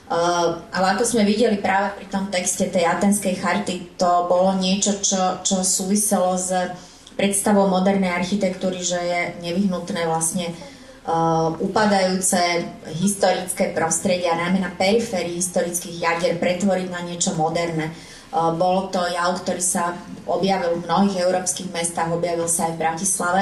Uh, ale ako sme videli práve pri tom texte tej Atenskej charty, to bolo niečo, čo, čo súviselo s predstavou modernej architektúry, že je nevyhnutné vlastne uh, upadajúce historické prostredia, najmä na periférii historických jadier, pretvoriť na niečo moderné. Uh, bol to jav, ktorý sa objavil v mnohých európskych mestách, objavil sa aj v Bratislave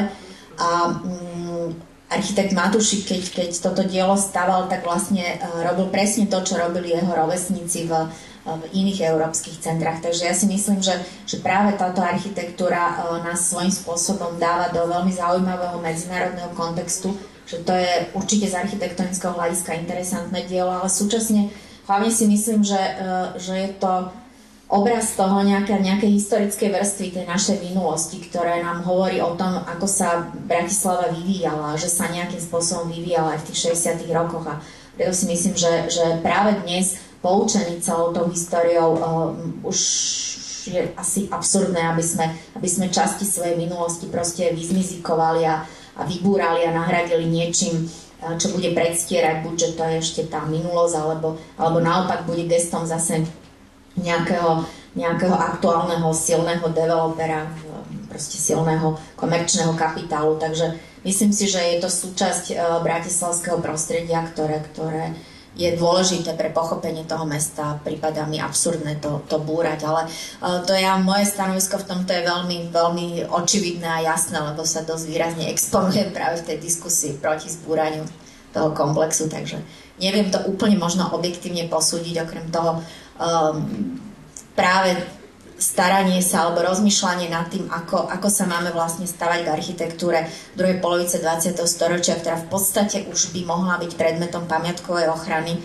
a um, architekt Matušik, keď, keď toto dielo staval, tak vlastne uh, robil presne to, čo robili jeho rovesníci v, v iných európskych centrách. Takže ja si myslím, že, že práve táto architektúra uh, nás svojím spôsobom dáva do veľmi zaujímavého medzinárodného kontextu, že to je určite z architektonického hľadiska interesantné dielo, ale súčasne hlavne si myslím, že, uh, že je to obraz toho nejaké, nejakej historickej vrstvy tej našej minulosti, ktoré nám hovorí o tom, ako sa Bratislava vyvíjala, že sa nejakým spôsobom vyvíjala aj v tých šesťdesiatych rokoch. A preto si myslím, že, že práve dnes, poučený celou tou históriou, um, už je asi absurdné, aby sme, aby sme časti svojej minulosti proste vyzmizikovali a, a vybúrali a nahradili niečím, čo bude predstierať, buď že to je ešte tá minulosť, alebo, alebo naopak bude gestom zase nejakého, nejakého aktuálneho silného developera, proste silného komerčného kapitálu. Takže myslím si, že je to súčasť uh, bratislavského prostredia, ktoré, ktoré je dôležité pre pochopenie toho mesta. Prípada mi absurdné to, to búrať, ale uh, to je moje stanovisko v tomto je veľmi, veľmi očividné a jasné, lebo sa dosť výrazne exponuje práve v tej diskusii proti zbúraniu toho komplexu, takže neviem to úplne možno objektívne posúdiť, okrem toho Um, práve staranie sa alebo rozmýšľanie nad tým, ako, ako sa máme vlastne stavať k architektúre v druhej polovice dvadsiateho storočia, ktorá v podstate už by mohla byť predmetom pamiatkovej ochrany.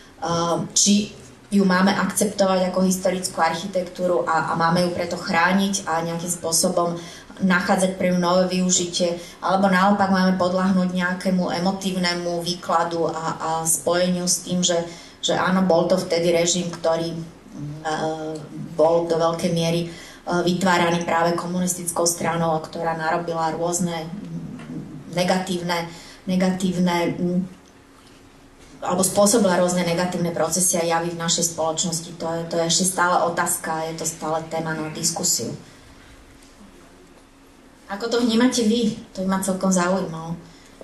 Um, či ju máme akceptovať ako historickú architektúru a, a máme ju preto chrániť a nejakým spôsobom nachádzať pre ňu nové využitie, alebo naopak máme podľahnúť nejakému emotívnemu výkladu a, a spojeniu s tým, že že áno, bol to vtedy režim, ktorý uh, bol do veľkej miery uh, vytváraný práve komunistickou stranou, ktorá narobila rôzne negatívne, negatívne um, alebo spôsobila rôzne negatívne procesy a javy v našej spoločnosti. To je, to je ešte stále otázka, je to stále téma na diskusiu. Ako to vnímate vy? To by ma celkom zaujímalo.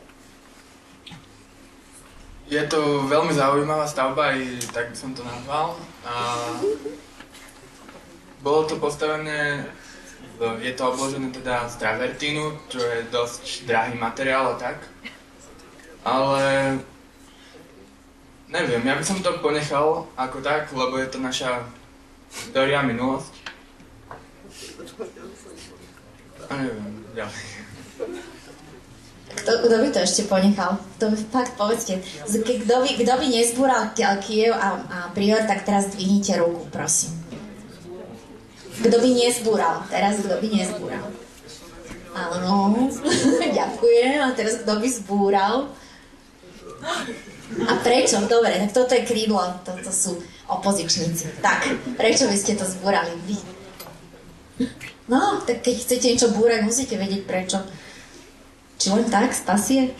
Je to veľmi zaujímavá stavba, aj tak by som to nazval. A bolo to postavené Je to obložené teda z travertínu, čo je dosť drahý materiál a tak. Ale neviem, ja by som to ponechal ako tak, lebo je to naša história, minulosť. A neviem, ďalej. Kto, kto by to ešte ponechal? To by fakt povedzte. Kto by, kto by nezbúral Kyjev a, a Prior, tak teraz dvihnite ruku, prosím. Kto by nezbúral? Teraz kto by nezbúral? Áno, ďakujem. A teraz kto by zbúral? A prečo? Dobre, tak toto je krídlo, toto sú opozičníci. Tak, prečo by ste to zbúrali vy? No, tak keď chcete niečo búrať, musíte vedieť prečo. Či len tak, spasie?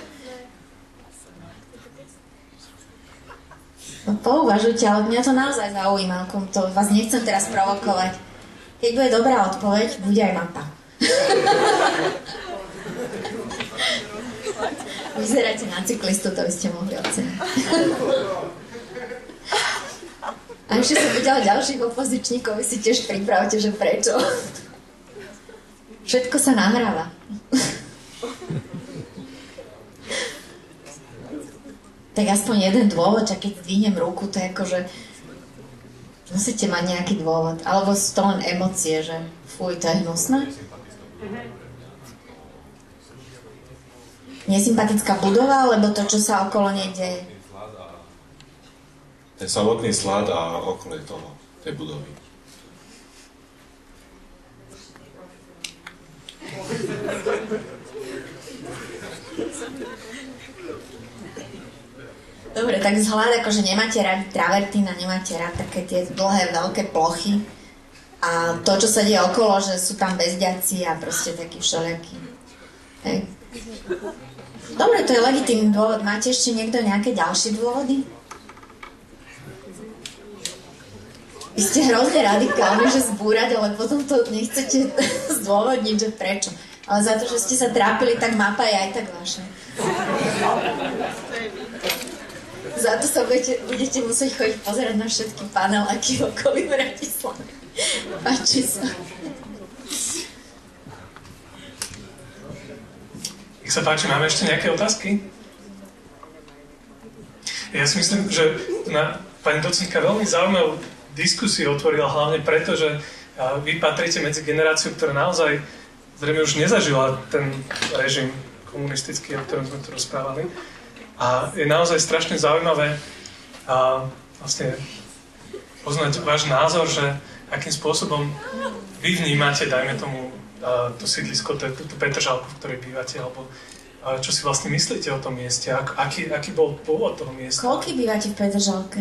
No pouvažujte, ale mňa to naozaj zaujíma, to vás nechcem teraz provokovať. Keď bude dobrá odpoveď, bude aj mapa. Vyzeráte na cyklistu, to by ste mohli oceniť. A ešte som videla ďalších opozičníkov, vy si tiež pripravte, že prečo. Všetko sa nahráva. Tak aspoň jeden dôvod, a keď zdvihnem ruku, to je ako, že musíte mať nejaký dôvod. Alebo sú to len emócie, že fuj, to je hnusné. Nesympatická budova, alebo to, čo sa okolo nej deje? Ten samotný slad a okolo toho, tej budovy. Dobre, tak vzhľad, akože nemáte rád travertín a nemáte rád také tie dlhé, veľké plochy. A to, čo sa deje okolo, že sú tam bezďaci a proste takí všelijakí. Hej. Dobre, to je legitímny dôvod. Máte ešte niekto nejaké ďalšie dôvody? Vy ste hrozne radikálni, že zbúrať, ale potom to nechcete zdôvodniť, že prečo. Ale za to, že ste sa trápili, tak mapa je aj tak vaša. Za to sa budete, budete musieť chodiť pozerať na všetky paneláky v okolí Bratislavy. Páči sa. Nech sa páči, máme ešte nejaké otázky? Ja si myslím, že na pani docentka veľmi zaujímavú diskusiu otvorila hlavne preto, že vy patríte medzi generáciu, ktorá naozaj zrejme už nezažila ten režim komunistický, o ktorom sme tu rozprávali. A je naozaj strašne zaujímavé a vlastne poznať váš názor, že akým spôsobom vy vnímate, dajme tomu, to sídlisko, tú Petržalku, v ktorej bývate, alebo čo si vlastne myslíte o tom mieste, aký, aký bol pôvod toho miesta. Koľký bývate v Petržalke?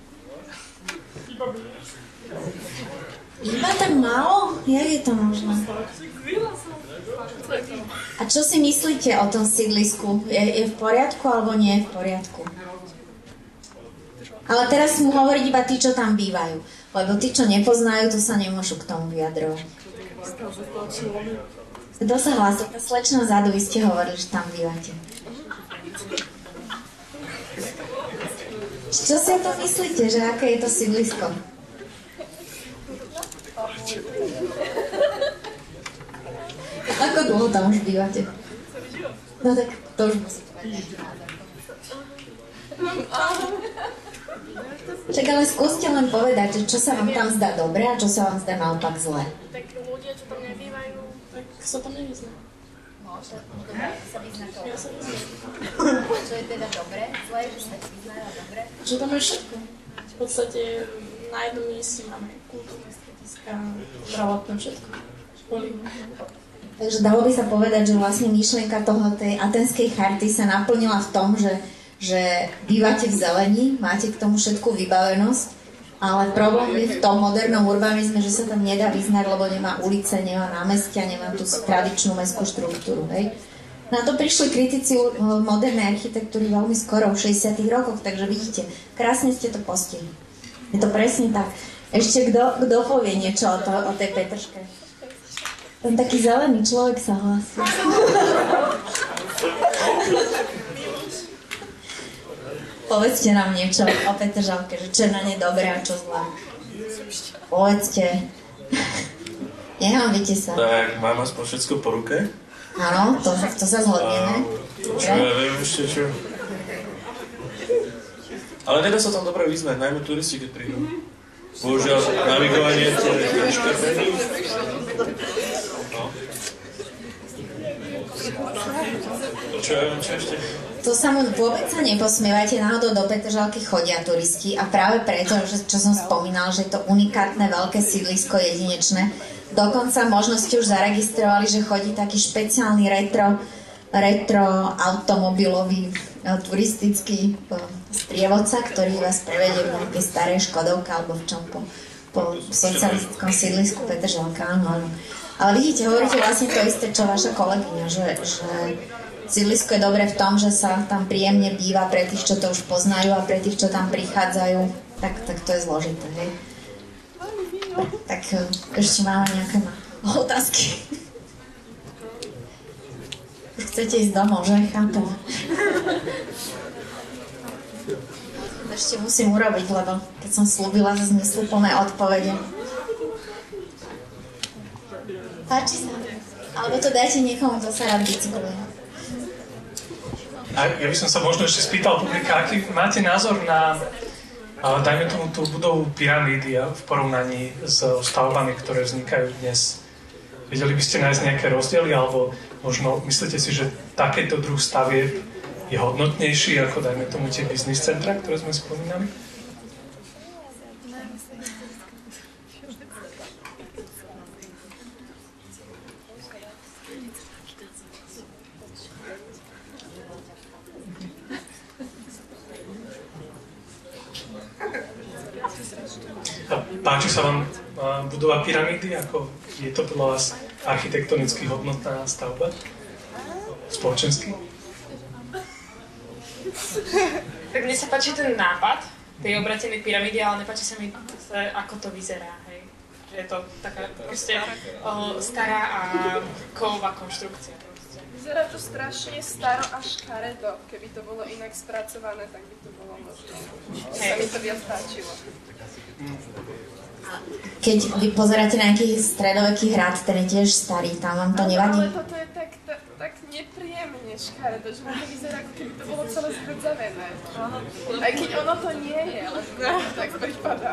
Iba tak málo? Jak je to možné? A čo si myslíte o tom sídlisku? Je, je v poriadku alebo nie je v poriadku? Ale teraz mu hovoriť iba tí, čo tam bývajú. Lebo tí, čo nepoznajú, to sa nemôžu k tomu vyjadrovať. Kto sa hlási? Tá slečna vzadu, vy ste hovorili, že tam bývate. Čo si o tom myslíte, že aké je to sídlisko? Ako dlho tam už bývate? No tak to už musí. Čak, ale skúste len povedať, čo sa vám tam zdá dobre a čo sa vám zdá naopak zle. Tak ľudia, čo tam nebývajú, tak sa tam nevyzná. No, to sa vyzná to. Čo je teda dobre? Zle je, že sa vyzná dobre? Že tam je všetko. V podstate na jednom mieste máme kultúrne strediska, zdravotné, všetko. Takže dalo by sa povedať, že vlastne myšlienka toho tej Atenskej charty sa naplnila v tom, že, že bývate v zelení, máte k tomu všetku vybavenosť, ale problém je v tom modernom urbanizme, že sa tam nedá vyznať, lebo nemá ulice, nemá námestia, nemá tú tradičnú mestskú štruktúru. Hej? Na to prišli kritici modernej architektúry veľmi skoro, v šesťdesiatych rokoch, takže vidíte, krásne ste to postihli. Je to presne tak. Ešte kto, kto povie niečo o, to, o tej Petržke? Ten taký zelený človek sa hlási. Povedzte nám niečo o Petržalke, že čo na ne dobré a čo zlé. Povedzte. Nehambite sa. Tak, mám aspoň všetko po ruke. Áno, to, to sa zhodneme. Čo ja viem ešte, čo... Ale nedá sa tam dobre vyznať, najmä turisti, keď prídu. Bohužiaľ, navigovanie to je troška pre nich. No. Čo ja viem, čo ešte? To sa mu vôbec sa neposmievajte, náhodou do Petržalky chodia turisti a práve preto, že, čo som spomínal, že je to unikátne veľké sídlisko, jedinečné. Dokonca možno ste už zaregistrovali, že chodí taký špeciálny retro, retro automobilový turistický sprievodca, ktorý vás prevedie v nejakej starej Škodovke alebo v čom po, po socialistickom sídlisku Petržalka. Áno, áno. Ale vidíte, hovoríte vlastne to isté, čo vaša kolegyňa, že, že sídlisko je dobré v tom, že sa tam príjemne býva pre tých, čo to už poznajú a pre tých, čo tam prichádzajú, tak, tak to je zložité, hej. Tak ešte máme nejaké otázky. Chcete ísť domov, že? Chápem. Ešte musím urobiť, lebo keď som slúbila za zmysluplné odpovede. Páči sa. Alebo to dajte niekomu, kto sa rád bicykluje. A ja by som sa možno ešte spýtal publika, aký máte názor na, dajme tomu, tú budovu pyramídy v porovnaní s stavbami, ktoré vznikajú dnes. Vedeli by ste nájsť nejaké rozdiely, alebo možno myslíte si, že takéto druh stavieb je hodnotnejší ako, dajme tomu, tie biznis centra, ktoré sme spomínali? Páči sa vám budova pyramídy? Ako je to podľa vás architektonicky hodnotná stavba? Spoločensky? Tak mne sa páči ten nápad tej obratenej pyramídy, ale nepáči sa mi, ako to vyzerá, hej. Že je to taká proste o, stará a kovová konštrukcia. Proste. Vyzerá to strašne staro a škaredo. Keby to bolo inak spracované, tak by to bolo možno. Sa mi to viac páčilo. Keď vy pozeráte na nejaký stredoveký hrad, ten je tiež starý, tam vám to nevadí? Ale toto je tak, tak, tak nepríjemne škaredo, že to vyzerá, ako keby to bolo celé zhrdzavené. Aj keď ono to nie je, ale to tak prípada.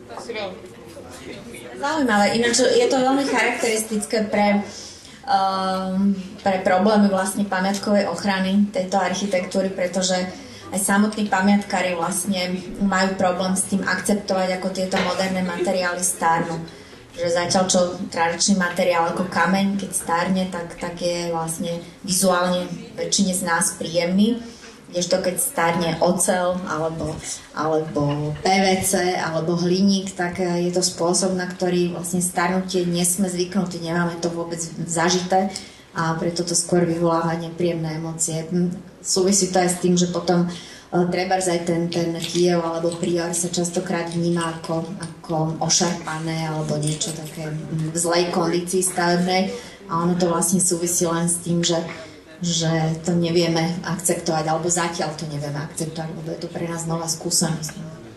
Zaujímavé, ináč je to veľmi charakteristické pre, um, pre problémy vlastne pamiatkovej ochrany tejto architektúry, pretože aj samotní pamiatkári vlastne majú problém s tým akceptovať, ako tieto moderné materiály stárnu. Že zatiaľ, čo tradičný materiál ako kameň, keď stárne, tak, tak je vlastne vizuálne väčšine z nás príjemný. Kdežto keď stárne oceľ, alebo, alebo pé vé cé, alebo hliník, tak je to spôsob, na ktorý vlastne starnutie nie sme zvyknutí, nemáme to vôbec zažité a preto to skôr vyvoláva nepríjemné emócie. Súvisí to aj s tým, že potom trebárs aj ten, ten Kiev alebo Prior sa častokrát vníma ako, ako ošarpané alebo niečo také v zlej kondícii stavebnej a ono to vlastne súvisí len s tým, že, že to nevieme akceptovať alebo zatiaľ to nevieme akceptovať, lebo je to pre nás nová skúsenosť.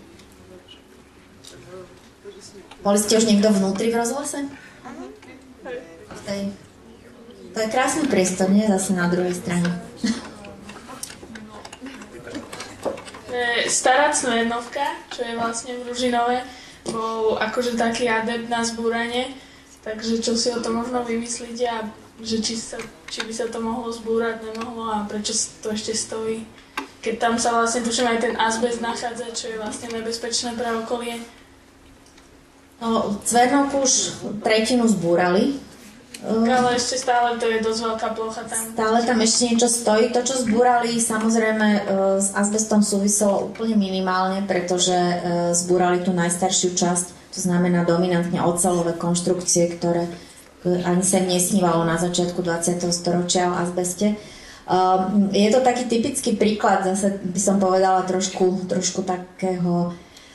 Boli ste už niekto vnútri v rozhlase? To je krásny priestor, nie? Zase na druhej strane. Stará Cnojednovka, čo je vlastne v Ružinove, bol akože taký adept na zbúranie, takže čo si o to možno vymyslíte a že či, sa, či by sa to mohlo zbúrať, nemohlo a prečo to ešte stojí. Keď tam sa vlastne tuším aj ten azbest nachádza, čo je vlastne nebezpečné pre okolie. No, Cvernovku už tretinu zbúrali. Ale ešte stále to je dosť veľká plocha tam. Stále tam ešte niečo stojí. To, čo zbúrali, samozrejme s azbestom súviselo úplne minimálne, pretože zbúrali tú najstaršiu časť, to znamená dominantne oceľové konštrukcie, ktoré ani sa nesnívalo na začiatku dvadsiateho storočia o azbeste. Je to taký typický príklad, zase by som povedala trošku, trošku takého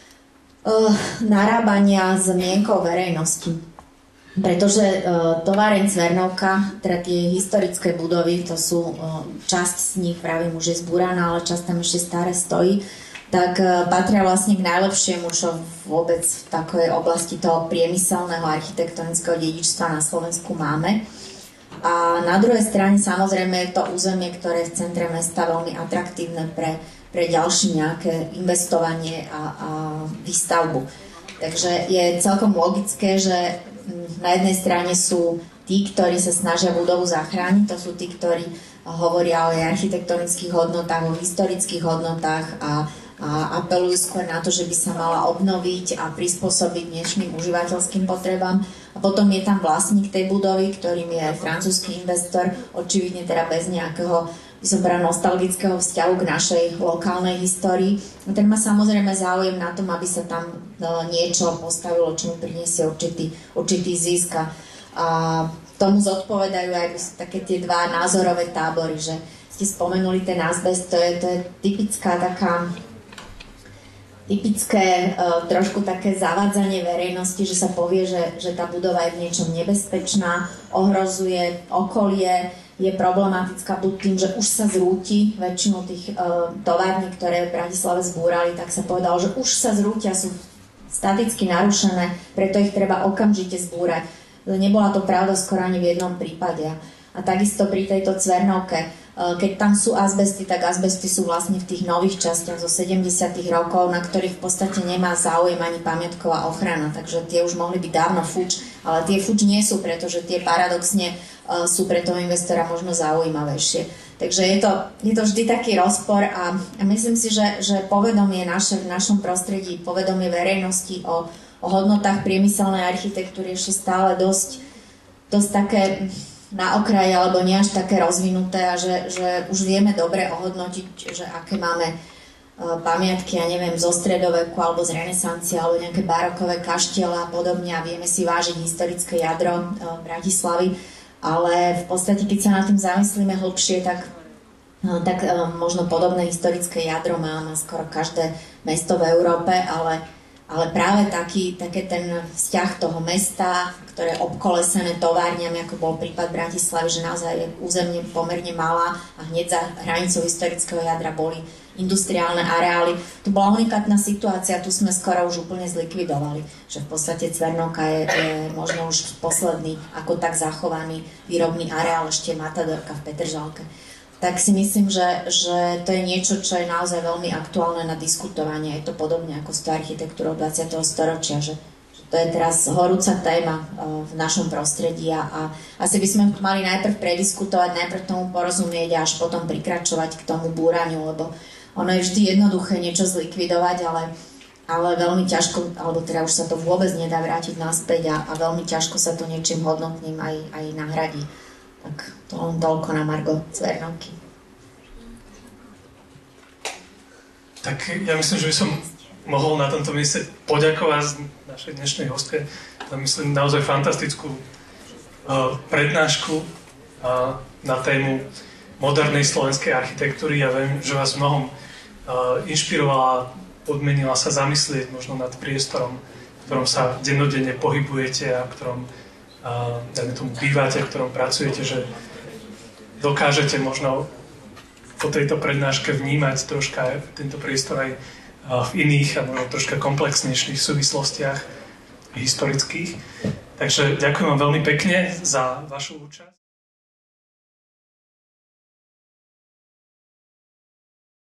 narábania s mienkou verejnosti. Pretože uh, továreň Cvernovka, teda tie historické budovy, to sú uh, časť z nich, pravím, už je zbúraná, ale časť tam ešte stále stojí. tak patria vlastne k najlepšiemu, čo vôbec v takej oblasti toho priemyselného architektonického dedičstva na Slovensku máme. A na druhej strane samozrejme je to územie, ktoré je v centre mesta veľmi atraktívne pre, pre ďalšie nejaké investovanie a, a výstavbu. Takže je celkom logické, že na jednej strane sú tí, ktorí sa snažia budovu zachrániť, to sú tí, ktorí hovoria o jej architektonických hodnotách, o historických hodnotách a, a apelujú skôr na to, že by sa mala obnoviť a prispôsobiť dnešným užívateľským potrebám. A potom je tam vlastník tej budovy, ktorým je francúzsky investor, očividne teda bez nejakého, by som povedala, nostalgického vzťahu k našej lokálnej histórii. A ten má samozrejme záujem na tom, aby sa tam niečo postavilo, čo mu priniesie určitý, určitý zisk. A tomu zodpovedajú aj také tie dva názorové tábory, že ste spomenuli ten azbest, to je, to je typická taká typické uh, trošku také zavádzanie verejnosti, že sa povie, že, že tá budova je v niečom nebezpečná, ohrozuje okolie, je problematická buď tým, že už sa zrúti väčšinu tých uh, tovární, ktoré v Bratislave zbúrali, tak sa povedalo, že už sa zrútia, sú staticky narušené, preto ich treba okamžite zbúrať. Nebola to pravda skoro ani v jednom prípade. A takisto pri tejto Cvernovke, keď tam sú azbesty, tak azbesty sú vlastne v tých nových častiach zo sedemdesiatych rokov, na ktorých v podstate nemá záujem ani pamiatková ochrana. Takže tie už mohli byť dávno fuč, ale tie fuč nie sú, pretože tie paradoxne sú pre toho investora možno zaujímavejšie. Takže je to, je to vždy taký rozpor a, a myslím si, že, že povedomie naše v našom prostredí, povedomie verejnosti o o hodnotách priemyselnej architektúry ešte stále dosť, dosť také na okraji alebo nie až také rozvinuté a že, že už vieme dobre ohodnotiť, že aké máme uh, pamiatky, ja neviem, zo stredoveku alebo z renesancie alebo nejaké barokové kaštiele a podobne a vieme si vážiť historické jadro uh, Bratislavy, ale v podstate, keď sa nad tým zamyslíme hlbšie, tak, uh, tak uh, možno podobné historické jadro má, má skoro každé mesto v Európe, ale Ale práve taký, také ten vzťah toho mesta, ktoré je obkolesené továrňami, ako bol prípad Bratislavy, že naozaj je územne pomerne malá a hneď za hranicou historického jadra boli industriálne areály. To bola unikátna situácia, tu sme skoro už úplne zlikvidovali, že v podstate Cvernovka je, je možno už posledný ako tak zachovaný výrobný areál, ešte Matadorka v Petržalke. Tak si myslím, že, že to je niečo, čo je naozaj veľmi aktuálne na diskutovanie. Je to podobne ako s tou architektúrou dvadsiateho storočia, že, že to je teraz horúca téma uh, v našom prostredí a, a asi by sme mali najprv prediskutovať, najprv tomu porozumieť a až potom prikračovať k tomu búraniu, lebo ono je vždy jednoduché niečo zlikvidovať, ale, ale veľmi ťažko, alebo teda už sa to vôbec nedá vrátiť naspäť a, a veľmi ťažko sa to niečím hodnotným aj, aj nahradí. Tak to len toľko na margo Cvernovky. Tak ja myslím, že by som mohol na tomto mieste poďakovať našej dnešnej hostke za, myslím, naozaj fantastickú uh, prednášku uh, na tému modernej slovenskej architektúry. Ja viem, že vás mnohom uh, inšpirovala, podmenila sa zamyslieť možno nad priestorom, v ktorom sa dennodenne pohybujete a v ktorom a dajme tomu bývate, v ktorom pracujete, že dokážete možno po tejto prednáške vnímať troška tento priestor aj v iných a možno troška komplexnejších súvislostiach historických. Takže ďakujem vám veľmi pekne za vašu účasť.